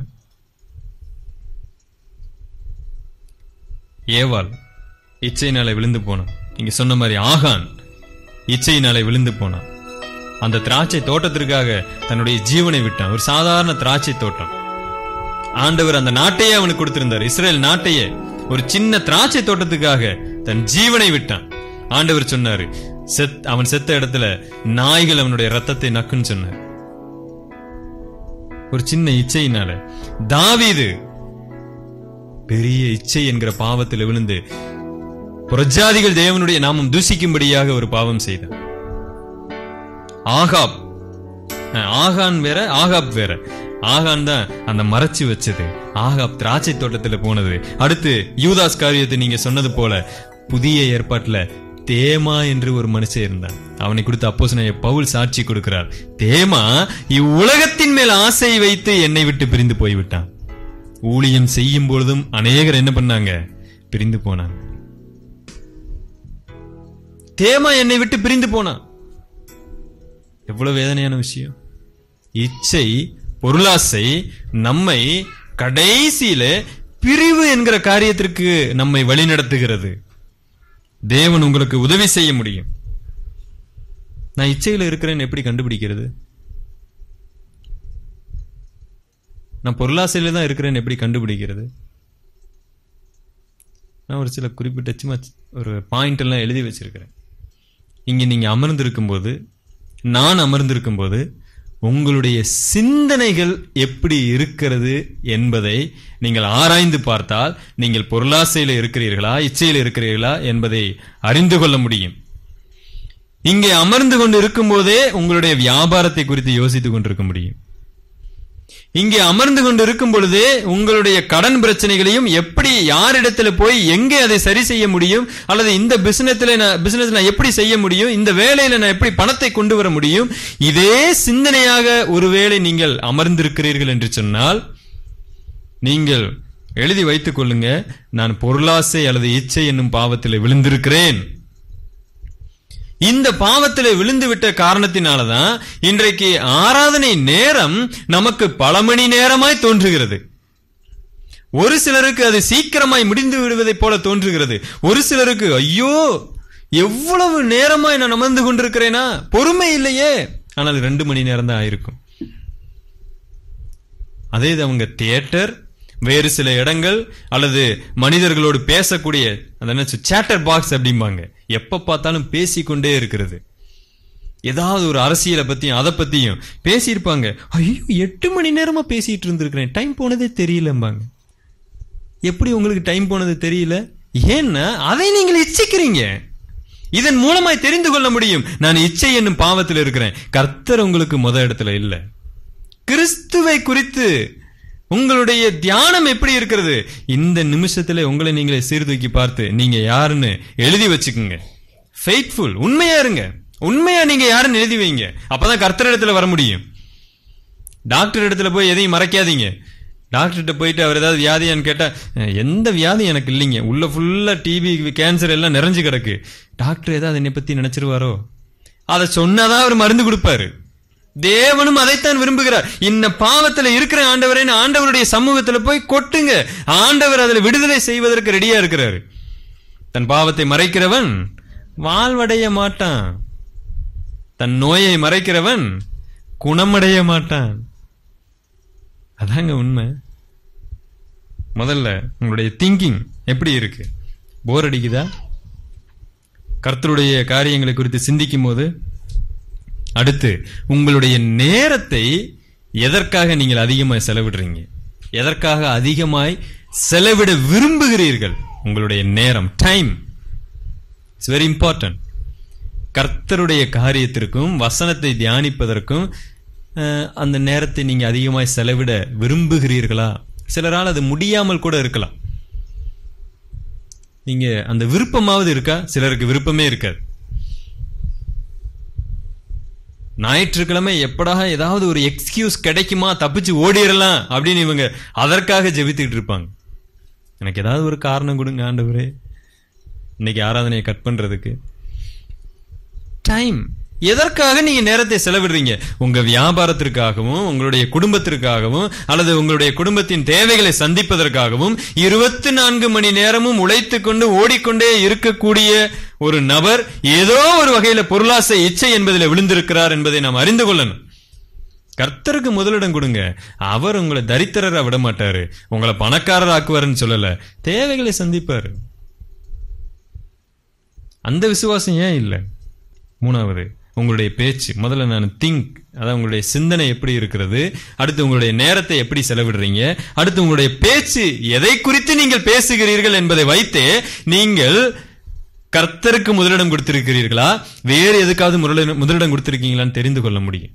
ஏவாள் இச்சையினாலே விழுந்து போனான். நீங்க சொன்ன மாதிரி ஆகான் இச்சையினாலே விழுந்து போனான். அந்த திராட்சை தோட்டத்திற்காக தன்னுடைய ஜீவனை விட்டான். ஒரு சாதாரண திராட்சை தோட்டம். ஆண்டவர் அந்த நாட்டையே அவனுக்கு கொடுத்திருந்தார், இஸ்ரேல் நாட்டையே. ஒரு சின்ன திராட்சை தோட்டத்துக்காக தன் ஜீவனை விட்டான். ஆண்டவர் சொன்னாரு, செத் அவன் செத்த இடத்துல நாய்கள் அவனுடைய ரத்தத்தை நக்குன்னு சொன்னார். ஒரு சின்ன இச்சையினால. தாவீது பெரிய இச்சை என்கிற பாவத்தில் விழுந்து புறஜாதிகள் தேவனுடைய நாமம் தூசிக்கும்படியாக ஒரு பாவம் செய்தான். ஆகாப், ஆகான் வேற ஆகாப் வேற. ஆகான் தான் அந்த மறைச்சு வச்சது, ஆகாப் திராட்சை தோட்டத்தில் போனது. அடுத்து யூதாஸ் காரியத்தை நீங்க சொன்னது போல புதிய ஏற்பாட்டுல தேமா என்று ஒரு மனுஷன் இருந்தான். அவனை குறித்து அப்போஸ்தலனாகிய பவுல் சாட்சி கொடுக்கிறார். தேமா இவ்வுலகத்தின் மேல் ஆசை வைத்து என்னை விட்டு பிரிந்து போய்விட்டான். ஊழியம் செய்யும் பொழுதும் அநேகர் என்ன பண்ணாங்க, பிரிந்து போனாங்க. தேமா என்னை விட்டு பிரிந்து போனான். எவ்வளவு வேதனையான விஷயம். இச்சை, பொருளாசை நம்மை கடைசியில பிரிவு என்கிற காரியத்திற்கு நம்மை வழிநடத்துகிறது. தேவன் உங்களுக்கு உதவி செய்ய முடியும். நான் இச்சையில இருக்கிறேன்னு எப்படி கண்டுபிடிக்கிறது? நான் பொருளாசையில தான் இருக்கிறேன்னு எப்படி கண்டுபிடிக்கிறது? நான் ஒரு சில குறிப்பிட்ட சும்மா ஒரு பாயிண்ட் எல்லாம் எழுதி வச்சிருக்கிறேன். இங்க நீங்க அமர்ந்திருக்கும் போது, நான் அமர்ந்திருக்கும் போது உங்களுடைய சிந்தனைகள் எப்படி இருக்கிறது என்பதை நீங்கள் ஆராய்ந்து பார்த்தால் நீங்கள் பொருளாசையில இருக்கிறீர்களா, இச்சையில இருக்கிறீர்களா என்பதை அறிந்து கொள்ள முடியும். இங்கே அமர்ந்து கொண்டு இருக்கும் போதே உங்களுடைய வியாபாரத்தை குறித்து யோசித்துக் கொண்டிருக்க முடியும். இங்கே அமர்ந்து கொண்டு இருக்கும் பொழுதே உங்களுடைய கடன் பிரச்சனைகளையும் எப்படி, யாரிடத்துல போய் எங்கே அதை சரி செய்ய முடியும், அல்லது இந்த பிசினஸ்ல பிசினஸ் நான் எப்படி செய்ய முடியும், இந்த வேலையில நான் எப்படி பணத்தை கொண்டு வர முடியும், இதே சிந்தனையாக ஒருவேளை நீங்கள் அமர்ந்திருக்கிறீர்கள் என்று சொன்னால் நீங்கள் எழுதி வைத்துக் கொள்ளுங்க, நான் பொருளாசை அல்லது இச்சை என்னும் பாவத்தில் விழுந்திருக்கிறேன். இந்த பாவத்தில் விழுந்து விட்ட காரணத்தினாலதான் இன்றைக்கு ஆராதனை நேரம் நமக்கு பல மணி நேரமாய் தோன்றுகிறது. ஒரு சிலருக்கு அது சீக்கிரமாய் முடிந்து விடுவதைப் போல தோன்றுகிறது. ஒரு சிலருக்கு ஐயோ எவ்வளவு நேரமாய் நான் அமர்ந்து கொண்டிருக்கிறேனா, பொறுமை இல்லையே. ஆனால் ரெண்டு மணி நேரம் தான் ஆயிருக்கும். அதே அவங்க தியேட்டர், வேறு சில இடங்கள் அல்லது மனிதர்களோடு பேசக்கூடிய அந்த சேட்டர் பாக்ஸ் அப்படிம்பாங்க, எப்ப பார்த்தாலும் பேசிக்கொண்டே இருக்கிறது. ஏதாவது ஒரு அரசியலை பத்தியும் அதை பத்தியும் பேசியிருப்பாங்க. ஐயோ எட்டு மணி நேரமா பேசிட்டு இருந்திருக்கிறேன், டைம் போனதே தெரியலம்பாங்க. எப்படி உங்களுக்கு டைம் போனது தெரியல? ஏன்னா அதை நீங்கள் இச்சிக்கிறீங்க. இதன் மூலமாய் தெரிந்து கொள்ள முடியும், நான் இச்சை என்னும் பாவத்தில் இருக்கிறேன். கர்த்தர் உங்களுக்கு முத இடத்துல இல்ல. கிறிஸ்துவை குறித்து உங்களுடைய தியானம் எப்படி இருக்கிறது? இந்த நிமிஷத்துல உங்களை நீங்களே சீர்தூக்கி பார்த்து நீங்க யாருன்னு எழுதி வச்சுக்குங்க. ஃபெய்த்ஃபுல், உண்மையா இருங்க. உண்மையா நீங்க யாருன்னு எழுதி வைங்க. அப்பதான் கர்த்தர் இடத்துல வர முடியும். டாக்டர் இடத்துல போய் எதையும் மறைக்காதீங்க. டாக்டர்கிட்ட போயிட்டு அவர் ஏதாவது வியாதியான்னு கேட்டா, எந்த வியாதி எனக்கு இல்லைங்க, உள்ள ஃபுல்லா டிபி கேன்சர் எல்லாம் நிறைஞ்சு கிடக்கு. டாக்டர் ஏதாவது என்னை பத்தி நினைச்சிருவாரோ? அதை சொன்னாதான் அவர் மருந்து கொடுப்பாரு. தேவனும் அதைத்தான் விரும்புகிறார். இந்த பாவத்துல இருக்கிற ஆண்டவரை ஆண்டவருடைய சமூகத்துல போய் கொட்டுங்க. ஆண்டவர் அதுல விடுதலை செய்வதற்கு ரெடியா இருக்கிறாரு. தன் பாவத்தை மறைக்கிறவன் வாழ்வடைய மாட்டான். தன் நோயை மறைக்கிறவன் குணமடைய மாட்டான். அதாங்க உண்மை. முதல்ல உங்களுடைய திங்கிங் எப்படி இருக்கு? போர் அடிக்குதா? கர்த்தருடைய காரியங்களை குறித்து சிந்திக்கும் போது அடுத்து உங்களுடைய நேரத்தை எதற்காக நீங்கள் அதிகமாய் செலவிடுறீங்க? எதற்காக அதிகமாய் செலவிட விரும்புகிறீர்கள்? உங்களுடைய நேரம், டைம் இட்ஸ் வெரி இம்பார்ட்டன்ட். கர்த்தருடைய காரியத்திற்கும் வசனத்தை தியானிப்பதற்கும் அந்த நேரத்தை நீங்க அதிகமாய் செலவிட விரும்புகிறீர்களா? சிலரால் அது முடியாமல் கூட இருக்கலாம். நீங்க அந்த விருப்பமாவது இருக்கா? சிலருக்கு விருப்பமே இருக்காது. ஞாயிற்றுக்கிழமை எப்படா ஏதாவது ஒரு எக்ஸ்கியூஸ் கிடைக்குமா, தப்பிச்சு ஓடிடலாம் அப்படின்னு இவங்க அதற்காக ஜெபித்துட்டு இருப்பாங்க. எனக்கு ஏதாவது ஒரு காரணம் கொடுங்க ஆண்டவரே இன்னைக்கு ஆராதனையை கட் பண்றதுக்கு. டைம், எதற்காக நீங்க நேரத்தை செலவிடுறீங்க? உங்க வியாபாரத்திற்காகவும், உங்களுடைய குடும்பத்திற்காகவும், அல்லது உங்களுடைய குடும்பத்தின் தேவைகளை சந்திப்பதற்காகவும் இருபத்தி நான்கு மணி நேரமும் உழைத்துக் கொண்டு ஓடிக்கொண்டே இருக்கக்கூடிய ஒரு நபர் ஏதோ ஒரு வகையில பொருளாசை இச்சை என்பதில் விழுந்திருக்கிறார் என்பதை நாம் அறிந்து கொள்ளணும். கர்த்தருக்கு முதலிடம் கொடுங்க. அவர் உங்களை தரித்திரரா விட மாட்டாரு, உங்களை பணக்காரர் ஆக்குவாருன்னு சொல்லல, தேவைகளை சந்திப்பாரு. அந்த விசுவாசம் ஏன் இல்லை? மூணாவது, உங்களுடைய பேச்சு. முதல்ல நான் திங்க், அதாவது உங்களுடைய சிந்தனை எப்படி இருக்கிறது, அடுத்து உங்களுடைய நேரத்தை எப்படி செலவிடுறீங்க, அடுத்து உங்களுடைய பேச்சு எதை குறித்து நீங்கள் பேசுகிறீர்கள் என்பதை வைத்து நீங்கள் கர்த்தருக்கு முதலிடம் கொடுத்திருக்கிறீர்களா, வேறு எதுக்காவது முதலிடம் கொடுத்திருக்கீங்களான்னு தெரிந்து கொள்ள முடியும்.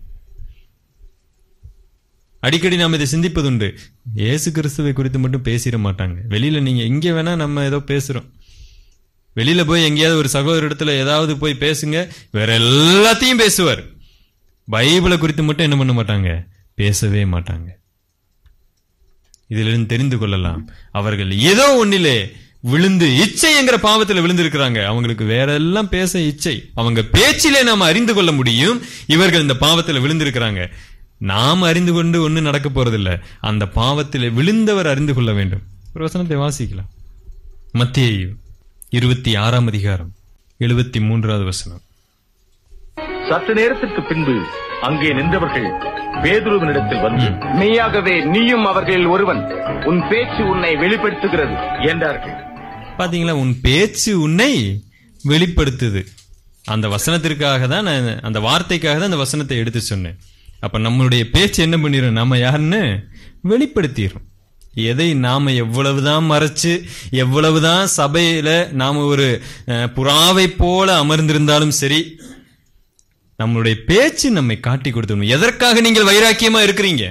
அடிக்கடி நாம் இதை சிந்திப்பதுண்டு. இயேசு கிறிஸ்துவை குறித்து மட்டும் பேசிட மாட்டாங்க. வெளியில நீங்க இங்க வேணா நம்ம ஏதோ பேசுறோம், வெளியில போய் எங்கேயாவது ஒரு சகோதர இடத்துல ஏதாவது போய் பேசுங்க, வேற எல்லாத்தையும் பேசுவார். பைபிளை குறித்து மட்டும் என்ன பண்ண மாட்டாங்க, பேசவே மாட்டாங்க. இதிலிருந்து தெரிந்து கொள்ளலாம், அவர்கள் ஏதோ ஒன்னிலே விழுந்து இச்சை என்கிற பாவத்தில் விழுந்து இருக்கிறாங்க. அவங்களுக்கு வேற எல்லாம் பேச இச்சை. அவங்க பேச்சிலே நாம அறிந்து கொள்ள முடியும் இவர்கள் இந்த பாவத்தில் விழுந்திருக்கிறாங்க. நாம் அறிந்து கொண்டு ஒண்ணு நடக்க போறதில்லை, அந்த பாவத்தில் விழுந்தவர் அறிந்து கொள்ள வேண்டும். ஒரு வசனத்தை வாசிக்கலாம். மத்தேயு இருபத்தி ஆறாம் அதிகாரம் எழுபத்தி மூன்றாவது வசனம். சற்று நேரத்திற்கு பின்பு அங்கே நின்றவர்கள் பேதுருவினிடத்தில் வந்து, மெய்யாகவே நீயும் அவர்களில் ஒருவன், உன் பேச்சு உன்னை வெளிப்படுத்துகிறது என்றார்கள். பாத்தீங்களா, உன் பேச்சு உன்னை வெளிப்படுத்துது. அந்த வசனத்திற்காக தான் நான், அந்த வார்த்தைக்காக தான் அந்த வசனத்தை எடுத்து சொன்னேன். அப்ப நம்மளுடைய பேச்சு என்ன பண்ணிரும், நம்ம யாருன்னு வெளிப்படுத்திடும். எதை நாம எவ்வளவுதான் மறைச்சு, எவ்வளவுதான் சபையில நாம ஒரு புறாவை போல அமர்ந்திருந்தாலும் சரி, நம்மளுடைய பேச்சு நம்மை காட்டி கொடுத்துடும். எதற்காக நீங்கள் வைராக்கியமா இருக்கிறீங்க,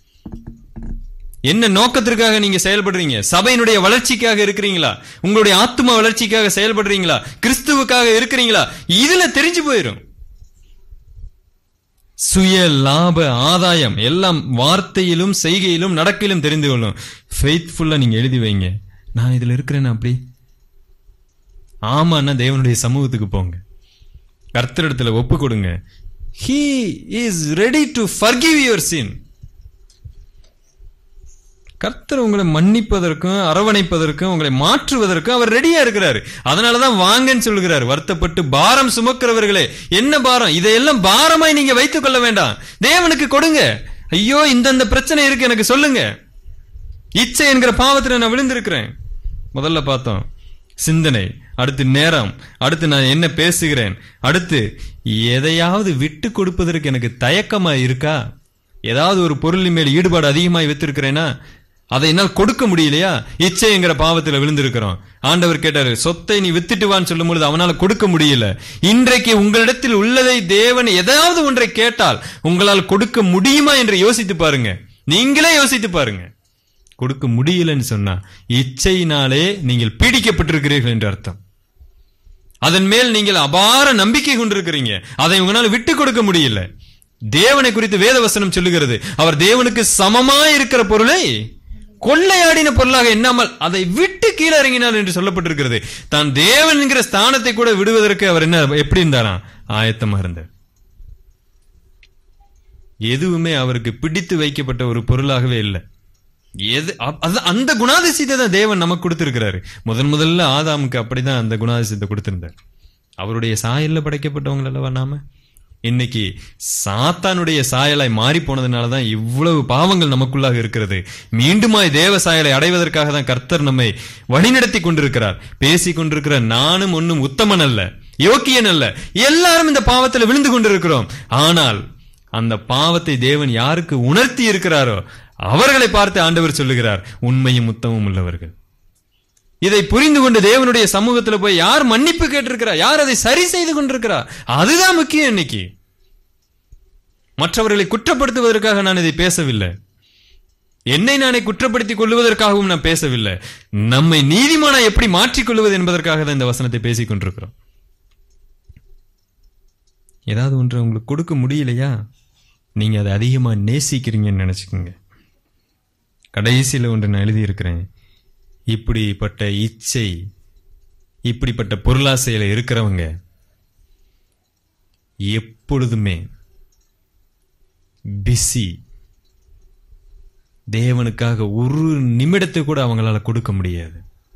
என்ன நோக்கத்திற்காக நீங்க செயல்படுறீங்க? சபையினுடைய வளர்ச்சிக்காக இருக்கிறீங்களா, உங்களுடைய ஆத்ம வளர்ச்சிக்காக செயல்படுறீங்களா, கிறிஸ்துவுக்காக இருக்கிறீங்களா? இதுல தெரிஞ்சு போயிடும். சுய லாப ஆதாயம் எல்லாம் வார்த்தையிலும் செய்கையிலும் நடக்கையிலும் தெரிந்து கொள்ளும். ஃபெய்த்ஃபுல்லா நீங்க எழுதி வைங்க. நான் இதுல இருக்கிறேன்னா அப்படி ஆமான்னா தேவனுடைய சமூகத்துக்கு போங்க, கர்த்தரிடத்துல ஒப்பு கொடுங்க. He is ready to forgive your sin. கர்த்தர் உங்களை மன்னிப்பதற்கும் அரவணைப்பதற்கும் உங்களை மாற்றுவதற்கும் அவர் ரெடியா இருக்கிறாரு. அதனாலதான் வாங்கன்னு சொல்லுகிறார். வருத்தப்பட்டு பாரம் சுமக்கிறவர்களே, என்ன பாரம்? இதையெல்லாம் பாரமாய் நீங்க வைத்துக் கொள்ள வேண்டாம், தேவனுக்கு கொடுங்க. ஐயோ இந்தந்த பிரச்சனை இருக்கு எனக்கு சொல்லுங்க. இச்சை என்கிற பாவத்துல நான் விழுந்திருக்கிறேன். முதல்ல பார்த்தோம் சிந்தனை, அடுத்து நேரம், அடுத்து நான் என்ன பேசுகிறேன், அடுத்து எதையாவது விட்டு கொடுப்பதற்கு எனக்கு தயக்கமா இருக்கா? ஏதாவது ஒரு பொருளின் மேல் ஈடுபாடு அதிகமாய் வைத்திருக்கிறேனா? அதை என்னால் கொடுக்க முடியலையா? இச்சை என்கிற பாவத்தில் விழுந்திருக்கிறோம். ஆண்டவர் கேட்டாரு, சொத்தை நீ வித்துட்டு வான்னு சொல்லும் பொழுது அவனால கொடுக்க முடியல. இன்றைக்கு உங்களிடத்தில் உள்ளதை தேவன் ஏதாவது ஒன்றை கேட்டால் உங்களால் கொடுக்க முடியுமா என்று யோசித்து பாருங்க. நீங்களே யோசித்து பாருங்க. கொடுக்க முடியலன்னு சொன்னா இச்சையினாலே நீங்கள் பீடிக்கப்பட்டிருக்கிறீர்கள் என்று அர்த்தம். அதன் மேல் நீங்கள் அபார நம்பிக்கை கொண்டிருக்கிறீங்க, அதை உங்களால் விட்டு கொடுக்க முடியல. தேவனை குறித்து வேதவசனம் சொல்லுகிறது, அவர் தேவனுக்கு சமமாய் இருக்கிற பொருளை கொள்ளையாடின பொருளாக எண்ணாமல் அதை விட்டு கீழே இறங்கினார் என்று சொல்லப்பட்டிருக்கிறது. தான் தேவன் என்கிற ஸ்தானத்தை கூட விடுவதற்கு அவர் என்ன எப்படி இருந்தாராம்? ஆயத்தமா இருந்தார். எதுவுமே அவருக்கு பிடித்து வைக்கப்பட்ட ஒரு பொருளாகவே இல்லை. எது அந்த குணாதிசயத்தை தான் தேவன் நமக்கு கொடுத்திருக்கிறாரு. முதன் முதல்ல ஆதாமுக்கு அப்படிதான் அந்த குணாதிசயத்தை கொடுத்திருந்தார். அவருடைய சாயல்ல படைக்கப்பட்டவங்க அல்லவா நாம. இன்னைக்கு சாத்தானுடைய சாயலாய் மாறி போனதுனாலதான் இவ்வளவு பாவங்கள் நமக்குள்ளாக இருக்கிறது. மீண்டுமாய் தேவ சாயலை அடைவதற்காக தான் கர்த்தர் நம்மை வழிநடத்தி கொண்டிருக்கிறார். பேசி கொண்டிருக்கிற நானும் ஒன்னும் உத்தமன் அல்ல, யோக்கியன் அல்ல, எல்லாரும் இந்த பாவத்தில் விழுந்து கொண்டிருக்கிறோம். ஆனால் அந்த பாவத்தை தேவன் யாருக்கு உணர்த்தி இருக்கிறாரோ அவர்களை பார்த்து ஆண்டவர் சொல்லுகிறார், உண்மையும் உத்தமும் உள்ளவர்கள். இதை புரிந்து கொண்டு தேவனுடைய சமூகத்தில் போய் யார் மன்னிப்பு கேட்டிருக்கிறார், யார் அதை சரி செய்து கொண்டிருக்கிறார், அதுதான் முக்கியம். இன்னைக்கு மற்றவர்களை குற்றப்படுத்துவதற்காக நான் இதை பேசவில்லை, என்னை நானே குற்றப்படுத்திக் கொள்வதற்காகவும் நான் பேசவில்லை. நம்மை நீதிமானா எப்படி மாற்றிக்கொள்வது என்பதற்காக தான் இந்த வசனத்தை பேசிக் கொண்டிருக்கிறோம். ஏதாவது ஒன்று உங்களுக்கு கொடுக்க முடியலையா, நீங்க அதை அதிகமா நேசிக்கிறீங்கன்னு நினைச்சுக்கோங்க. கடைசியில ஒன்று நான் எழுதியிருக்கிறேன், இப்படிப்பட்ட இச்சை, இப்படிப்பட்ட பொருளாசையில இருக்கிறவங்க எப்பொழுதுமே பிஸி. தேவனுக்காக ஒரு நிமிடத்தை கூட அவங்களால கொடுக்க முடியாது.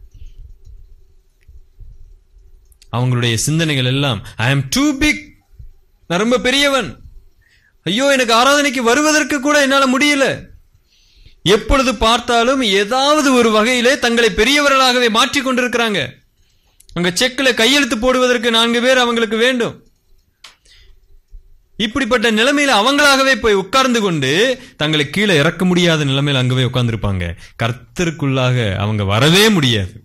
அவங்களுடைய சிந்தனைகள் எல்லாம் ஐ ஆம் டூ பிக், நான் ரொம்ப பெரியவன், ஐயோ எனக்கு ஆராதனைக்கு வருவதற்கு கூட என்னால முடியல. எப்பொழுது பார்த்தாலும் ஏதாவது ஒரு வகையிலே தங்களை பெரியவர்களாகவே மாற்றிக் கொண்டிருக்கிறாங்க. அங்க செக்கில் கையெழுத்து போடுவதற்கு நான்கு பேர் அவங்களுக்கு வேண்டும். இப்படிப்பட்ட நிலைமையில அவங்களாகவே போய் உட்கார்ந்து கொண்டு தங்களை கீழே இறக்க முடியாத நிலைமையில அங்கவே உட்கார்ந்துருப்பாங்க. கர்த்தருக்குள்ளாக அவங்க வரவே முடியாது.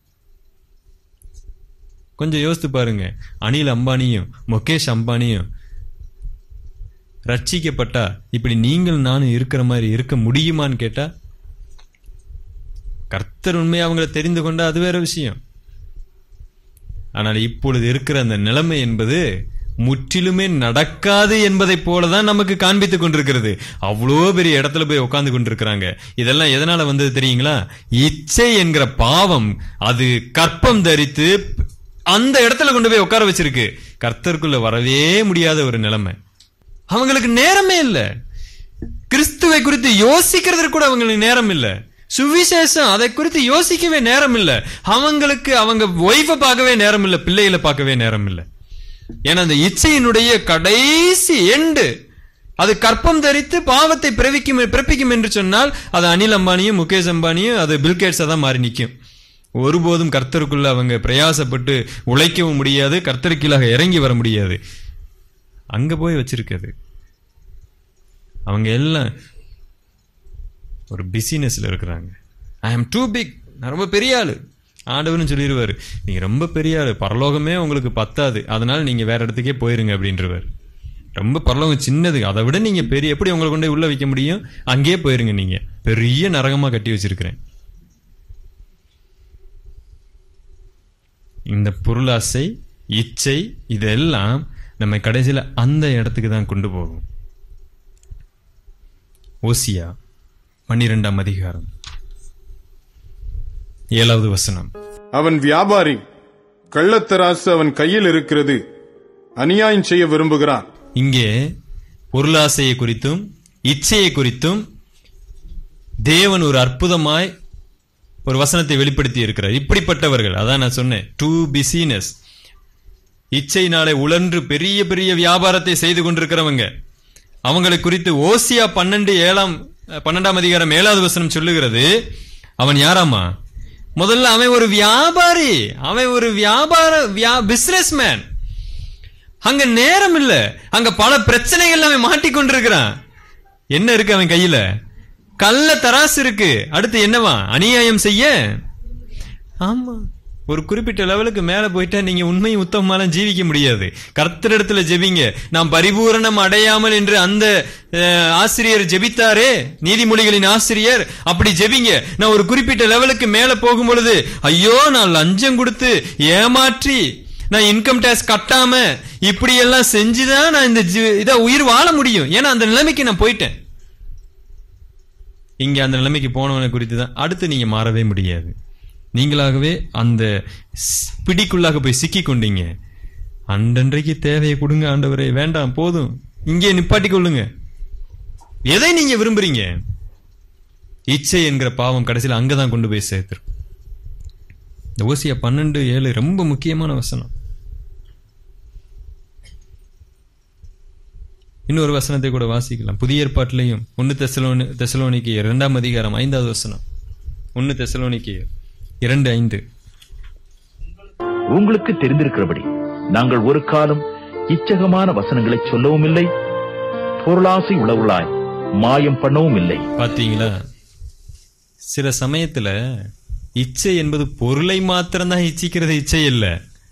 கொஞ்சம் யோசித்து பாருங்க, அனில் அம்பானியும் முகேஷ் அம்பானியும் ரட்சிக்கப்பட்டா இப்படி நீங்கள் நானும் இருக்கிற மாதிரி இருக்க முடியுமான்னு கேட்டா, கர்த்தர் உண்மையை அவங்களை தெரிந்து கொண்டா அது வேற விஷயம். ஆனால் இப்பொழுது இருக்கிற அந்த நிலைமை என்பது முற்றிலுமே நடக்காது என்பதை போலதான் நமக்கு காண்பித்துக் கொண்டிருக்கிறது. அவ்வளோ பெரிய இடத்துல போய் உட்கார்ந்து கொண்டிருக்கிறாங்க. இதெல்லாம் எதனால வந்தது தெரியுங்களா? இச்சை என்கிற பாவம் அது கற்பம் தரித்து அந்த இடத்துல கொண்டு போய் உட்கார வச்சிருக்கு. கர்த்தருக்குள்ள வரவே முடியாத ஒரு நிலைமை. அவங்களுக்கு நேரமே இல்ல, கிறிஸ்துவை குறித்து யோசிக்கிறதுக்கு கூட அவங்களுக்கு நேரம் இல்ல, சுவிசேஷம் அதை குறித்து யோசிக்கவே நேரம் இல்ல, அவங்களுக்கு அவங்க ஒய்ஃபை பார்க்கவே நேரம் இல்ல, பிள்ளைகளை பார்க்கவே நேரம் இல்ல. ஏன்னா அந்த இச்சையினுடைய கடைசி எண்டு அது கற்பம் தரித்து பாவத்தை பிறப்பிக்கும் பிறப்பிக்கும் என்று சொன்னால் அது அனில் அம்பானியும் முகேஷ் அம்பானியும் அது பில்கேட்ஸா தான் மாறி நிற்கும். ஒருபோதும் கர்த்தருக்குள்ள அவங்க பிரயாசப்பட்டு உழைக்கவும் முடியாது, கர்த்தருக்கீழாக இறங்கி வர முடியாது. அங்க போய் வச்சிருக்கிறது. அவங்க எல்லாம் ஒரு பிசினஸ்ல இருக்கிறாங்க. ஐ ஆம் டூ பிக், நான் ரொம்ப பெரிய ஆளு. ஆண்டவர்னு சொல்லிடுவாரு, நீங்க ரொம்ப பெரிய ஆளு, பரலோகமே உங்களுக்கு பத்தாது, அதனால நீங்க வேற இடத்துக்கே போயிருங்க அப்படின்றவர். ரொம்ப பரலோகம் சின்னது, அதை விட நீங்க பெரிய, எப்படி உங்களை கொண்டு உள்ள வைக்க முடியும்? அங்கேயே போயிருங்க, நீங்க பெரிய நரகமா கட்டி வச்சிருக்கிறேன். இந்த பொருளாசை, இச்சை, இதெல்லாம் நம்ம கடைசியில அந்த இடத்துக்கு தான் கொண்டு போகும். ஓசியா பன்னிரெண்டாம் அதிகாரம் ஏழாவது வசனம். அவன் வியாபாரி, கள்ளத்தராசு அவன் கையில் இருக்கிறது, அநியாயம் செய்ய விரும்புகிறான். இங்கே பொருளாசையை குறித்தும் இச்சையை குறித்தும் தேவன் ஒரு அற்புதமாய் ஒரு வசனத்தை வெளிப்படுத்தி இருக்கிறார். இப்படிப்பட்டவர்கள், அதான் நான் சொன்னேன், டூ பிசினஸ், இச்சையினாலே உழன்று பெரிய பெரிய வியாபாரத்தை செய்து கொண்டிருக்கிறவங்க, அவங்களை குறித்து ஓசியா பன்னெண்டு ஏழாம் பன்னெண்டாம் அதிகாரம் ஏழாவது வசனம் சொல்லுகிறது. அவன் யாராமா? முதல்ல அவன் ஒரு வியாபாரி, அவன் ஒரு வியாபார பிசினஸ் மேன். அங்க நேரம் இல்ல, அங்க பல பிரச்சனைகள் அவன் மாட்டிக்கொண்டிருக்கிறான். என்ன இருக்கு அவன் கையில? கள்ள தராசு இருக்கு. அடுத்து என்னவா? அநியாயம் செய்ய. ஆமா, ஒரு குறிப்பிட்ட லெவலுக்கு மேல போயிட்டா நீங்க உண்மையும் உத்தமமாலாம் ஜீவிக்க முடியாது. கர்த்தரிடத்துல ஜெபிங்க. நாம் பரிபூரணம் அடையாமல் என்று அந்த ஆசிரியர் ஜெபித்தாரே, நீதிமொழிகளின் ஆசிரியர், அப்படி ஜெபிங்க. நான் ஒரு குறிப்பிட்ட லெவலுக்கு மேல போகும் பொழுது, ஐயோ நான் லஞ்சம் கொடுத்து ஏமாற்றி நான் இன்கம் டேக்ஸ் கட்டாம இப்படி எல்லாம் செஞ்சுதான் நான் இந்த இத உயிர் வாழ முடியும். ஏன்னா அந்த நிலைமைக்கு நான் போயிட்டேன். இங்க அந்த நிலைமைக்கு போனவனை குறித்து தான் அடுத்து நீங்க மாறவே முடியாது. நீங்களாகவே அந்த பிடிக்குள்ளாக போய் சிக்கி கொண்டீங்க. அன்றன்றைக்கு தேவையை கொடுங்க ஆண்டவரே, வேண்டாம் போதும், இங்கே நிப்பாட்டி கொள்ளுங்க. எதை நீங்க விரும்புறீங்க? இச்சை என்கிற பாவம் கடைசியில் அங்கதான் கொண்டு போய் சேர்த்துரும். இந்த ஓசியா பன்னெண்டு ஏழு ரொம்ப முக்கியமான வசனம். இன்னொரு வசனத்தை கூட வாசிக்கலாம். புதிய ஏற்பாட்டிலையும் ஒன்னு தெசலோனி தெசலோனிக்கேயர் இரண்டாம் அதிகாரம் ஐந்தாவது வசனம். ஒன்னு தெசலோனிக்கேயர் இரண்டு ஐந்து. உங்களுக்கு தெரிந்திருக்கிறபடி நாங்கள் ஒரு காலம் இச்சகமான வசனங்களை சொல்லவும் இல்லை, பொருளாசை உளவுளாய் மாயம் பண்ணவும் இல்லை. பாத்தீங்களா? சில சமயத்துல இச்சை என்பது பொருளை மாத்திரம்தான் இச்சிக்கிறது இச்சை இல்ல.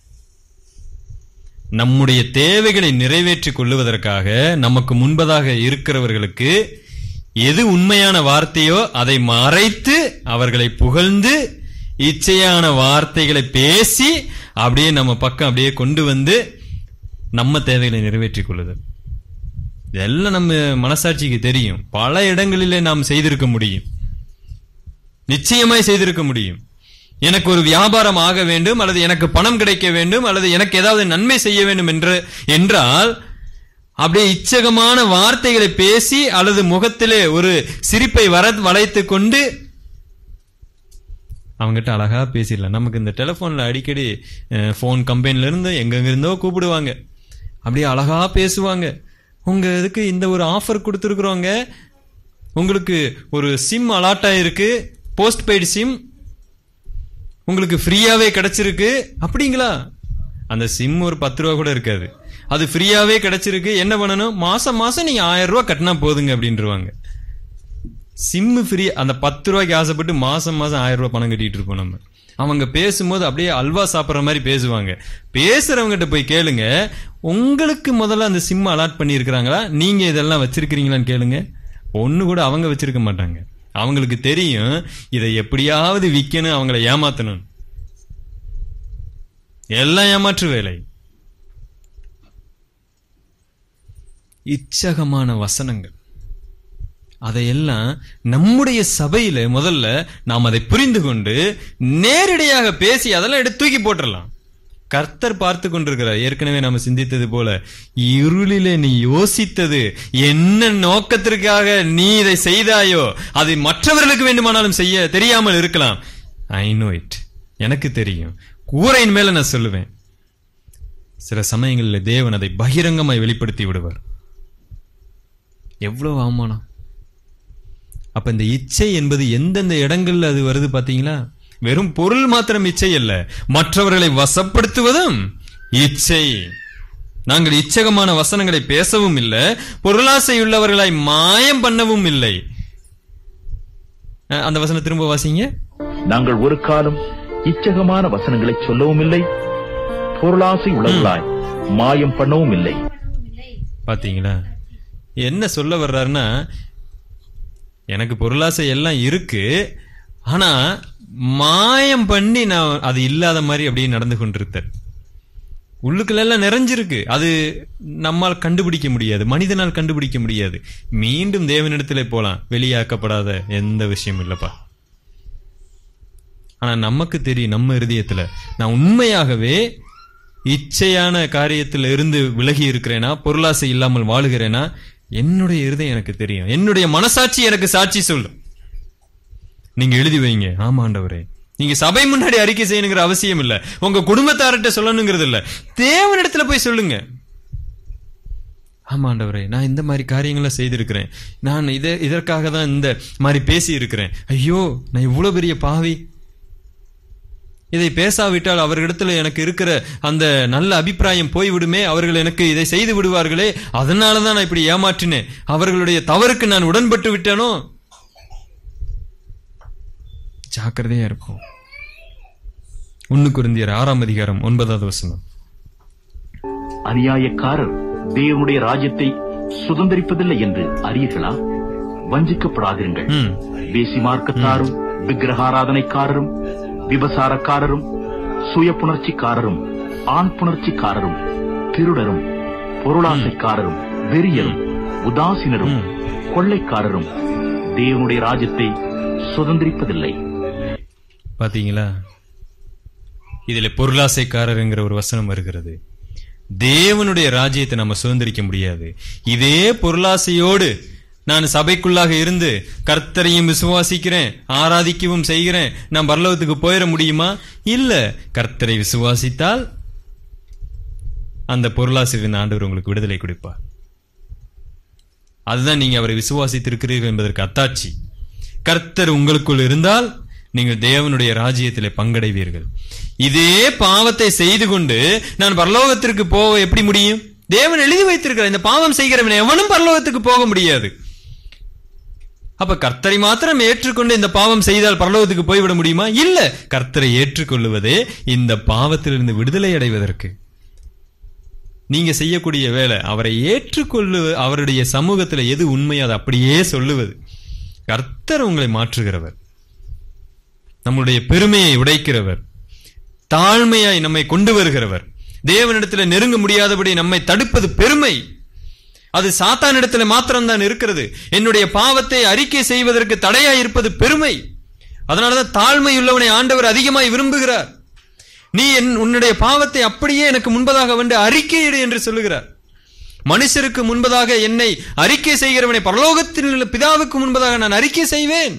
நம்முடைய தேவைகளை நிறைவேற்றிக் கொள்ளுவதற்காக நமக்கு முன்பதாக இருக்கிறவர்களுக்கு எது உண்மையான வார்த்தையோ அதை மறைத்து அவர்களை புகழ்ந்து இச்சையான வார்த்தைகளை பேசி அப்படியே நம்ம பக்கம் அப்படியே கொண்டு வந்து நம்ம தேவைகளை நிறைவேற்றிக் கொள்ளுதல். இதெல்லாம் நம்ம மனசாட்சிக்கு தெரியும். பல இடங்களிலே நாம் செய்திருக்க முடியும், நிச்சயமாய் செய்திருக்க முடியும். எனக்கு ஒரு வியாபாரம் ஆக வேண்டும், அல்லது எனக்கு பணம் கிடைக்க வேண்டும், அல்லது எனக்கு ஏதாவது நன்மை செய்ய வேண்டும் என்று என்றால் அப்படியே இச்சகமான வார்த்தைகளை பேசி அல்லது முகத்திலே ஒரு சிரிப்பை வர வளைத்து கொண்டு அவங்ககிட்ட அழகா பேசிடலாம். நமக்கு இந்த டெலிபோன்ல அடிக்கடி போன் கம்பெனில இருந்து எங்கெங்க இருந்தோ கூப்பிடுவாங்க, அப்படியே அழகா பேசுவாங்க. உங்க இதுக்கு இந்த ஒரு ஆஃபர் கொடுத்துருக்குறோங்க, உங்களுக்கு ஒரு சிம் அலாட் ஆயிருக்கு, போஸ்ட் பெய்டு சிம் உங்களுக்கு ஃப்ரீயாவே கிடைச்சிருக்கு. அப்படிங்களா? அந்த சிம் ஒரு பத்து ரூபா கூட இருக்காது, அது ஃப்ரீயாவே கிடைச்சிருக்கு. என்ன பண்ணணும்? மாசம் மாசம் நீங்க ஆயிரம் ரூபாய் கட்டினா போதுங்க அப்படின்ட்டுருவாங்க. Sim free. அந்த பத்து ரூபாய்க்கு ஆசைப்பட்டு மாசம் மாசம் ஆயிரம் ரூபாய் பணம் கட்டிட்டு இருப்போம் நம்ம. அவங்க பேசும்போது அப்படியே அல்வா சாப்பிட்ற மாதிரி பேசுவாங்க. பேசுறவங்ககிட்ட போய் கேளுங்க, உங்களுக்கு முதல்ல அந்த சிம் அலாட் பண்ணி இருக்கிறாங்களா, நீங்க இதெல்லாம் வச்சிருக்கிறீங்களான்னு கேளுங்க. ஒண்ணு கூட அவங்க வச்சிருக்க மாட்டாங்க. அவங்களுக்கு தெரியும் இதை எப்படியாவது விற்கணும், அவங்களை ஏமாத்தணும். எல்லாம் ஏமாற்று வேலை. இச்சகமான வசனங்கள் அதையெல்லாம் நம்முடைய சபையில முதல்ல நாம் அதை புரிந்து கொண்டு நேரடியாக பேசி அதெல்லாம் எடுத்து தூக்கி போட்டுடலாம். கர்த்தர் பார்த்து கொண்டிருக்கிறார். ஏற்கனவே நாம சிந்தித்தது போல, இருளிலே நீ யோசித்தது என்ன நோக்கத்திற்காக நீ இதை செய்தாயோ அது மற்றவர்களுக்கு வேண்டுமானாலும் செய்ய தெரியாமல் இருக்கலாம். ஐ நோ இட், எனக்கு தெரியும். கூரையின் மேல நான் சொல்லுவேன். சில சமயங்களில் தேவன் அதை பகிரங்கமாய் வெளிப்படுத்தி விடுவார். எவ்வளவு அவமானம்! அப்ப இந்த இச்சை என்பது எந்தெந்த இடங்கள்ல அது வருது பாத்தீங்களா? வெறும் பொருள் மாத்திரம் இச்சை அல்ல, மற்றவர்களை வசப்படுத்துவதும் இச்சை. நாங்கள் இச்சகமான வசனங்களை பேசவும் இல்லை, பொருளாசையுள்ளவர்களாய் மாயம் பண்ணவும் இல்லை. அந்த வசனம் திரும்ப வாசிங்க. நாங்கள் ஒரு காலம் இச்சகமான வசனங்களை சொல்லவும் இல்லை, பொருளாசை உள்ளவர்களாய் மாயம் பண்ணவும் இல்லை. பாத்தீங்களா என்ன சொல்ல வர்றாருன்னா, எனக்கு பொருளாசை எல்லாம் இருக்கு, ஆனா மாயம் பண்ணி நான் அது இல்லாத மாதிரி அப்படியே நடந்து கொண்டிருக்க. உள்ளுக்குள்ள எல்லாம் நிறைஞ்சிருக்கு, அது நம்மால் கண்டுபிடிக்க முடியாது, மனிதனால் கண்டுபிடிக்க முடியாது. மீண்டும் தேவனிடத்திலே போலாம், வெளியாக்கப்படாத எந்த விஷயம் இல்லப்பா. ஆனா நமக்கு தெரியும், நம்ம இருதயத்துல நான் உண்மையாகவே இச்சையான காரியத்தில் இருந்து விலகி இருக்கிறேனா, பொருளாசை இல்லாமல் வாழுகிறேனா, என்னுடைய இருதயம் எனக்கு தெரியும், என்னுடைய மனசாட்சி எனக்கு சாட்சி சொல்லும். நீங்க எழுதி வைங்க, ஆமா ஆண்டவரே. நீங்க சபை முன்னாடி அறிக்கை செய்யணுங்கிற அவசியம் இல்ல, உங்க குடும்பத்தார்கிட்ட சொல்லணுங்கிறது இல்ல, தேவனிடத்துல போய் சொல்லுங்க. ஆமா ஆண்டவரே, நான் இந்த மாதிரி காரியங்களை செய்திருக்கிறேன், நான் இத இதற்காக தான் இந்த மாதிரி பேசி இருக்கிறேன், ஐயோ நான் இவ்வளவு பெரிய பாவி, இதை பேசாவிட்டால் அவர்களிடத்துல எனக்கு இருக்கிற அந்த நல்ல அபிப்பிராயம் போய்விடுமே, அவர்கள் எனக்கு இதை செய்து விடுவார்களே, அதனாலதான் நான் இப்படி ஏமாற்றினேன், அவர்களுடைய தவறுக்கு நான் உடன்பட்டு விட்டேனோ. ஜாக்கிரதையா இருக்கும். ஒன்னு கொரிந்தியர் ஆறாம் அதிகாரம் ஒன்பதாவது வசனம். அநியாயக்காரர் தேவனுடைய ராஜ்யத்தை சுதந்திரிப்பதில்லை என்று அறியீர்களா? வஞ்சிக்கப்படாதீர்கள். வேசி மார்க்கத்தாரும் விக்கிரகாராதனைக்காரரும் விபசாரக்காரரும் சுய புணர்ச்சிக்காரரும் ஆண் புணர்ச்சிக்காரரும் திருடரும் பொருளாசைக்காரரும் வெறியரும் உதாசீனரும் கொள்ளைக்காரரும் தேவனுடைய ராஜ்யத்தை சுதந்திரிப்பதில்லை. பாத்தீங்களா, இதுல பொருளாசைக்காரர் என்கிற ஒரு வசனம் வருகிறது. தேவனுடைய ராஜ்யத்தை நம்ம சுதந்திரிக்க முடியாது. இதே பொருளாசையோடு நான் சபைக்குள்ளாக இருந்து கர்த்தரையும் விசுவாசிக்கிறேன், ஆராதிக்கவும் செய்கிறேன், நான் பரலோகத்துக்கு போயிட முடியுமா? இல்ல. கர்த்தரை விசுவாசித்தால் அந்த பொருளாசையிலிருந்து ஆண்டவர் உங்களுக்கு விடுதலை கொடுப்பார். அதுதான் நீங்க அவரை விசுவாசித்திருக்கிறீர்கள் என்பதற்கு அத்தாட்சி. கர்த்தர் உங்களுக்குள் இருந்தால் நீங்கள் தேவனுடைய ராஜ்யத்திலே பங்கடைவீர்கள். இதே பாவத்தை செய்து கொண்டு நான் பரலோகத்திற்கு போக எப்படி முடியும்? தேவன் எழுதி வைத்திருக்கிறார், இந்த பாவம் செய்கிறவன் எவனும் பரலோகத்துக்கு போக முடியாது. அப்ப கர்த்தரை மாத்திரம் ஏற்றுக்கொண்டு இந்த பாவம் செய்தால் பரலோகத்துக்கு போய்விட முடியுமா? இல்ல. கர்த்தரை ஏற்றுக்கொள்ளுவதே இந்த பாவத்திலிருந்து விடுதலை அடைவதற்கு. நீங்க செய்யக்கூடிய வேலை அவரை ஏற்றுக்கொள்ளு, அவருடைய சமூகத்தில் எது உண்மையோ அதை அப்படியே சொல்லுவது. கர்த்தர் உங்களை மாற்றுகிறவர், நம்முடைய பெருமையை உடைக்கிறவர், தாழ்மையாய் நம்மை கொண்டு வருகிறவர். தேவனிடத்தில் நெருங்க முடியாதபடி நம்மை தடுப்பது பெருமை. அது சாத்தானிடத்துல மாத்திரம்தான் இருக்கிறது. என்னுடைய பாவத்தை அறிக்கை செய்வதற்கு தடையா இருப்பது பெருமை. அதனாலதான் தாழ்மை உள்ளவனை ஆண்டவர் அதிகமாய் விரும்புகிறார். நீ என் உன்னுடைய பாவத்தை அப்படியே எனக்கு முன்பதாக வந்து அறிக்கையிடு என்று சொல்லுகிறார். மனுஷருக்கு முன்பதாக என்னை அறிக்கை செய்கிறவனை பரலோகத்தில் உள்ள பிதாவுக்கு முன்பதாக நான் அறிக்கை செய்வேன்.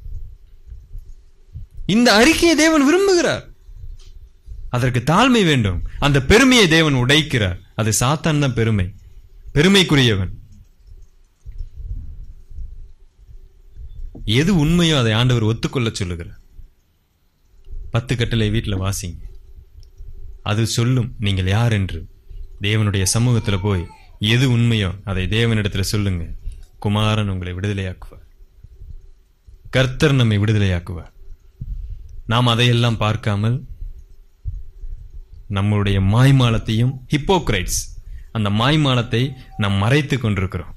இந்த அறிக்கையை தேவன் விரும்புகிறார். அதற்கு தாழ்மை வேண்டும். அந்த பெருமையை தேவன் உடைக்கிறார். அது சாத்தான் தான் பெருமை, பெருமைக்குரியவன். எது உண்மையோ அதை ஆண்டவர் ஒத்துக்கொள்ள சொல்லுகிறார். பத்து கட்டளை வீட்டில் வாசிங்க, அது சொல்லும் நீங்கள் யார் என்று. தேவனுடைய சமூகத்தில் போய் எது உண்மையோ அதை தேவனிடத்தில் சொல்லுங்க. குமாரன் உங்களை விடுதலையாக்குவார், கர்த்தர் நம்மை விடுதலையாக்குவார். நாம் அதையெல்லாம் பார்க்காமல் நம்முடைய மாய்மாலத்தையும், ஹிப்போக்ரைட்ஸ், அந்த மாய்மாலத்தை நாம் மறைத்துக் கொண்டிருக்கிறோம்.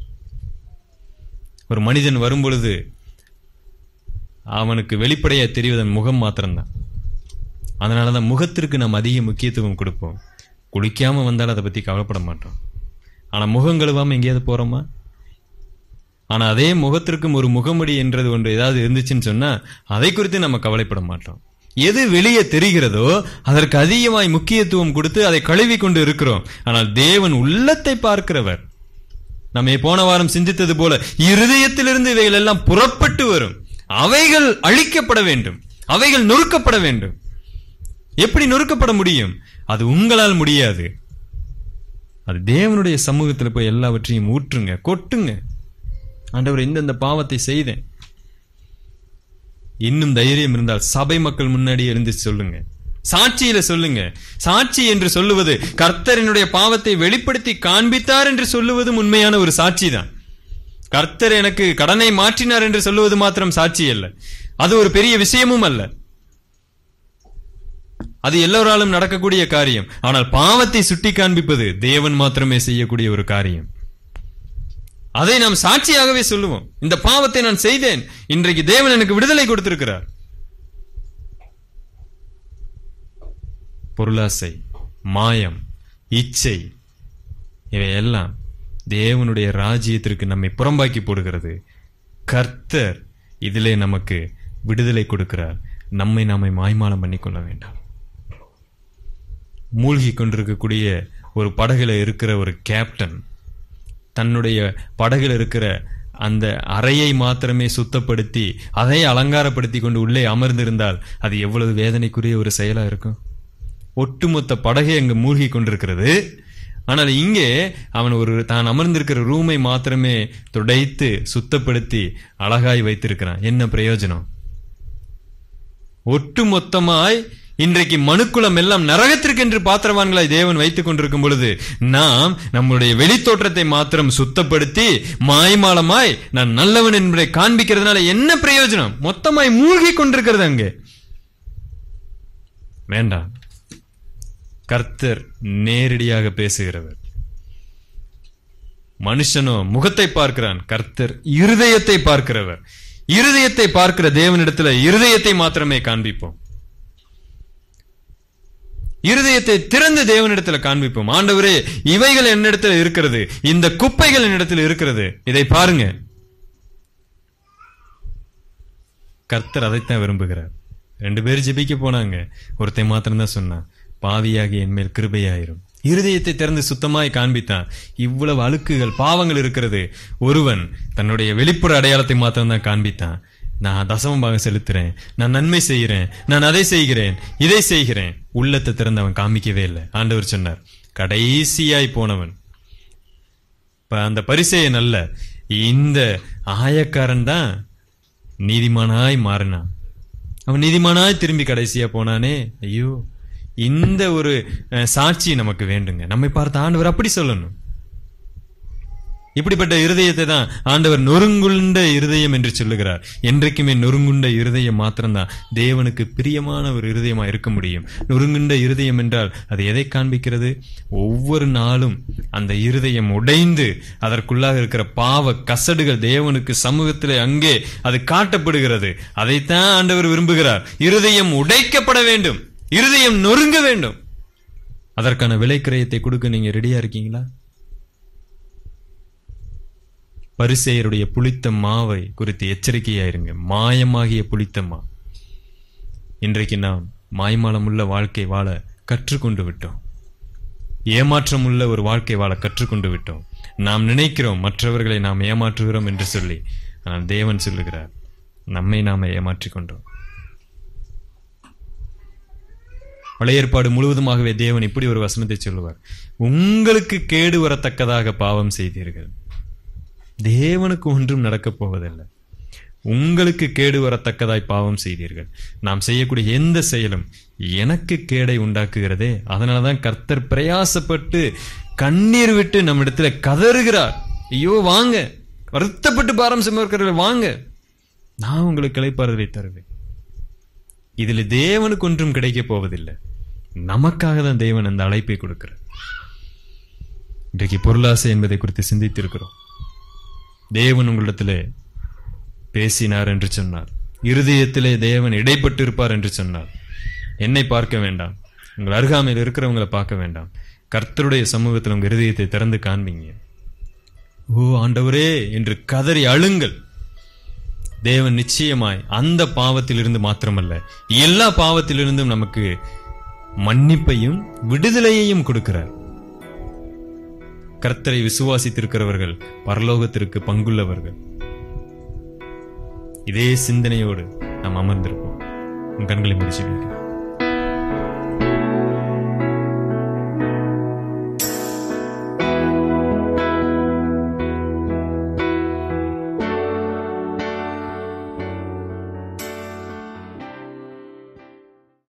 ஒரு மனிதன் வரும்பொழுது அவனுக்கு வெளிப்படையா தெரிவதன் முகம் மாத்திரம்தான். அதனாலதான் முகத்திற்கு நாம் அதிக முக்கியத்துவம் கொடுப்போம். குளிக்காம வந்தாலும் அதை பத்தி கவலைப்பட மாட்டோம். ஆனா முகம் கழுவாம எங்கேயாவது போறோமா? ஆனா அதே முகத்திற்கும் ஒரு முகமடி என்றது ஒன்று ஏதாவது இருந்துச்சுன்னு சொன்னா அதை குறித்து நம்ம கவலைப்பட மாட்டோம். எது வெளியே தெரிகிறதோ அதற்கு அதிகமாய் முக்கியத்துவம் கொடுத்து அதை கழுவி கொண்டு இருக்கிறோம். ஆனால் தேவன் உள்ளத்தை பார்க்கிறவர். நம்ம போன வாரம் சிந்தித்தது போல இருதயத்திலிருந்து இவைகள் எல்லாம் புறப்பட்டு வரும். அவைகள் அழிக்கப்பட வேண்டும், அவைகள் நொறுக்கப்பட வேண்டும். எப்படி நொறுக்கப்பட முடியும்? அது உங்களால் முடியாது. அது தேவனுடைய சமூகத்தில் போய் எல்லாவற்றையும் ஊற்றுங்க, கொட்டுங்க. ஆண்டவர் இந்த பாவத்தை செய்தேன். இன்னும் தைரியம் இருந்தால் சபை மக்கள் முன்னாடி இருந்து சொல்லுங்க, சாட்சியில சொல்லுங்க. சாட்சி என்று சொல்லுவது கர்த்தரினுடைய பாவத்தை வெளிப்படுத்தி காண்பித்தார் என்று சொல்லுவதும் உண்மையான ஒரு சாட்சி தான். கர்த்தர் எனக்கு கடனை மாற்றினார் என்று சொல்லுவது மாத்திரம் சாட்சி அல்ல, அது ஒரு பெரிய விஷயமும் அல்ல. அது எல்லோராலும் நடக்கக்கூடிய காரியம். ஆனால் பாவத்தை சுட்டி காண்பிப்பது தேவன் மாத்திரமே செய்யக்கூடிய ஒரு காரியம். அதை நாம் சாட்சியாகவே சொல்லுவோம். இந்த பாவத்தை நான் செய்தேன், இன்றைக்கு தேவன் எனக்கு விடுதலை கொடுத்திருக்கிறார். பொருளாசை, மாயம், இச்சை, இவையெல்லாம் தேவனுடைய ராஜ்யத்திற்கு நம்மை புறம்பாக்கி போடுகிறது. கர்த்தர் இதிலே நமக்கு விடுதலை கொடுக்கிறார். நம்மை நாமே மாய்மாலம் பண்ணிக்கொள்ள வேண்டாம். மூழ்கி கொண்டிருக்கக்கூடிய ஒரு படகுல இருக்கிற ஒரு கேப்டன் தன்னுடைய படகுல இருக்கிற அந்த அறையை மாத்திரமே சுத்தப்படுத்தி அதை அலங்காரப்படுத்தி கொண்டு உள்ளே அமர்ந்திருந்தால் அது எவ்வளவு வேதனைக்குரிய ஒரு செயலா இருக்கும். ஒட்டுமொத்த படகை அங்கு மூழ்கி கொண்டிருக்கிறது. ஆனால் இங்கே அவன் ஒரு தான் அமர்ந்திருக்கிற ரூமை மாத்திரமே துடைத்து சுத்தப்படுத்தி அழகாய் வைத்திருக்கிறான். என்ன பிரயோஜனம்? ஒட்டுமொத்தமாய் இன்றைக்கு மனுக்குலம் எல்லாம் நரகத்திற்கென்று பாத்திரவான்களாய் தேவன் வைத்துக் கொண்டிருக்கும் பொழுது நாம் நம்முடைய வெளித்தோற்றத்தை மாத்திரம் சுத்தப்படுத்தி மாய்மாலமாய் நான் நல்லவன் என்பதை காண்பிக்கிறதுனால என்ன பிரயோஜனம்? மொத்தமாய் மூழ்கி கொண்டிருக்கிறது அங்கே. வேண்டாம். கர்த்தர் நேரடியாக பேசுகிறவர். மனுஷனோ முகத்தை பார்க்கிறான், கர்த்தர் இருதயத்தை பார்க்கிறவர். இருதயத்தை பார்க்கிற தேவனிடத்துல இருதயத்தை மாத்திரமே காண்பிப்போம். இருதயத்தை திறந்து தேவனிடத்துல காண்பிப்போம். ஆண்டவரே, இவைகள் என்னிடத்துல இருக்கிறது, இந்த குப்பைகள் என்னிடத்துல இருக்கிறது, இதை பாருங்க. கர்த்தர் அதைத்தான் விரும்புகிறார். ரெண்டு பேர் ஜெபிக்க போனாங்க. ஒருத்தன் மாத்திரம் தான் சொன்னான், பாவியாகி என் மேல் கிருபையாயிரும். இருதயத்தை திறந்து சுத்தமாய் காண்பித்தான். இவ்வளவு அழுக்குகள் பாவங்கள் இருக்கிறது. ஒருவன் தன்னுடைய வெளிப்புற அடையாளத்தை மாத்திரம் தான் காண்பித்தான். நான் தசமமாக செலுத்துறேன், நான் நன்மை செய்கிறேன், நான் அதை செய்கிறேன், இதை செய்கிறேன். உள்ளத்தை திறந்து அவன் காமிக்கவே இல்லை. ஆண்டவர் சொன்னார், கடைசியாய் போனவன் அந்த பரிசேயன் அல்ல, இந்த ஆயக்காரன் தான் நீதிமானாய் மாறினான். அவன் நீதிமானாய் திரும்பி கடைசியா போனானே. ஐயோ, இந்த ஒரு சாட்சி நமக்கு வேண்டுங்க. நம்மை பார்த்த ஆண்டவர் அப்படி சொல்லணும். இப்படிப்பட்ட இருதயத்தை தான் ஆண்டவர் நொறுங்குண்ட இருதயம் என்று சொல்லுகிறார். என்றைக்குமே நொறுங்குண்ட இருதயம் மாத்திரம்தான் தேவனுக்கு பிரியமான ஒரு இருதயமா இருக்க முடியும். நொறுங்குண்ட இருதயம் என்றால் அது எதை காண்பிக்கிறது? ஒவ்வொரு நாளும் அந்த இருதயம் உடைந்து அதற்குள்ளாக இருக்கிற பாவ கசடுகள் தேவனுக்கு சமூகத்திலே அங்கே அது காட்டப்படுகிறது. அதைத்தான் ஆண்டவர் விரும்புகிறார். இருதயம் உடைக்கப்பட வேண்டும், இருதயம் நொறுங்க வேண்டும். அதற்கான விலை கிரயத்தை கொடுக்க நீங்க ரெடியா இருக்கீங்களா? பரிசேயருடைய புளித்த மாவை குறித்து எச்சரிக்கையாயிருங்க. மாயமாகிய புளித்த மா. இன்றைக்கு நாம் மாய்மாலம் உள்ள வாழ்க்கை வாழ கற்றுக்கொண்டு விட்டோம். ஏமாற்றம் உள்ள ஒரு வாழ்க்கை வாழ கற்றுக்கொண்டு விட்டோம். நாம் நினைக்கிறோம் மற்றவர்களை நாம் ஏமாற்றுகிறோம் என்று சொல்லி, ஆனால் தேவன் சொல்லுகிறார், நம்மை நாம ஏமாற்றிக் கொண்டோம். பழைய ஏற்பாடு முழுவதுமாகவே தேவன் இப்படி ஒரு வசனத்தை சொல்லுவார், உங்களுக்கு கேடு வரத்தக்கதாக பாவம் செய்தீர்கள். தேவனுக்கு ஒன்றும் நடக்கப் போவதில்லை. உங்களுக்கு கேடு வரத்தக்கதாய் பாவம் செய்தீர்கள். நாம் செய்யக்கூடிய எந்த செயலும் எனக்கு கேடை உண்டாக்குகிறதே. அதனாலதான் கர்த்தர் பிரயாசப்பட்டு கண்ணீர் விட்டு நம்ம இடத்துல கதறுகிறார். ஐயோ வாங்க, வருத்தப்பட்டு பாரம் சுமக்கிறவர்கள் வாங்க, நான் உங்களுக்கு இளைப்பாறுதலை தருவேன். இதுல தேவனுக்கு ஒன்றும் கிடைக்க போவதில்லை. நமக்காக தான் தேவன் அந்த அழைப்பை கொடுக்கிறார். இன்றைக்கு பொருளாசை என்பதை குறித்து சிந்தித்திருக்கிறோம். தேவன் உங்களிடத்திலே பேசினார் என்று சொன்னார். இருதயத்திலே தேவன் இடைப்பட்டு இருப்பார் என்று சொன்னார். என்னை பார்க்க வேண்டாம், உங்கள் அருகாமையில் இருக்கிறவங்களை பார்க்க வேண்டாம். கர்த்தருடைய சமூகத்தில் உங்கள் இருதயத்தை திறந்து காண்பீங்க. ஓ ஆண்டவரே என்று கதறி அழுங்கள். தேவன் நிச்சயமாய் அந்த பாவத்திலிருந்து மாத்திரமல்ல, எல்லா பாவத்திலிருந்தும் நமக்கு மன்னிப்பையும் விடுதலையையும் கொடுக்கிறார். கர்த்தரை விசுவாசித்திருக்கிறவர்கள் பரலோகத்திற்கு பங்குள்ளவர்கள். இதே சிந்தனையோடு நாம் அமர்ந்திருப்போம். கண்களை முடிச்சு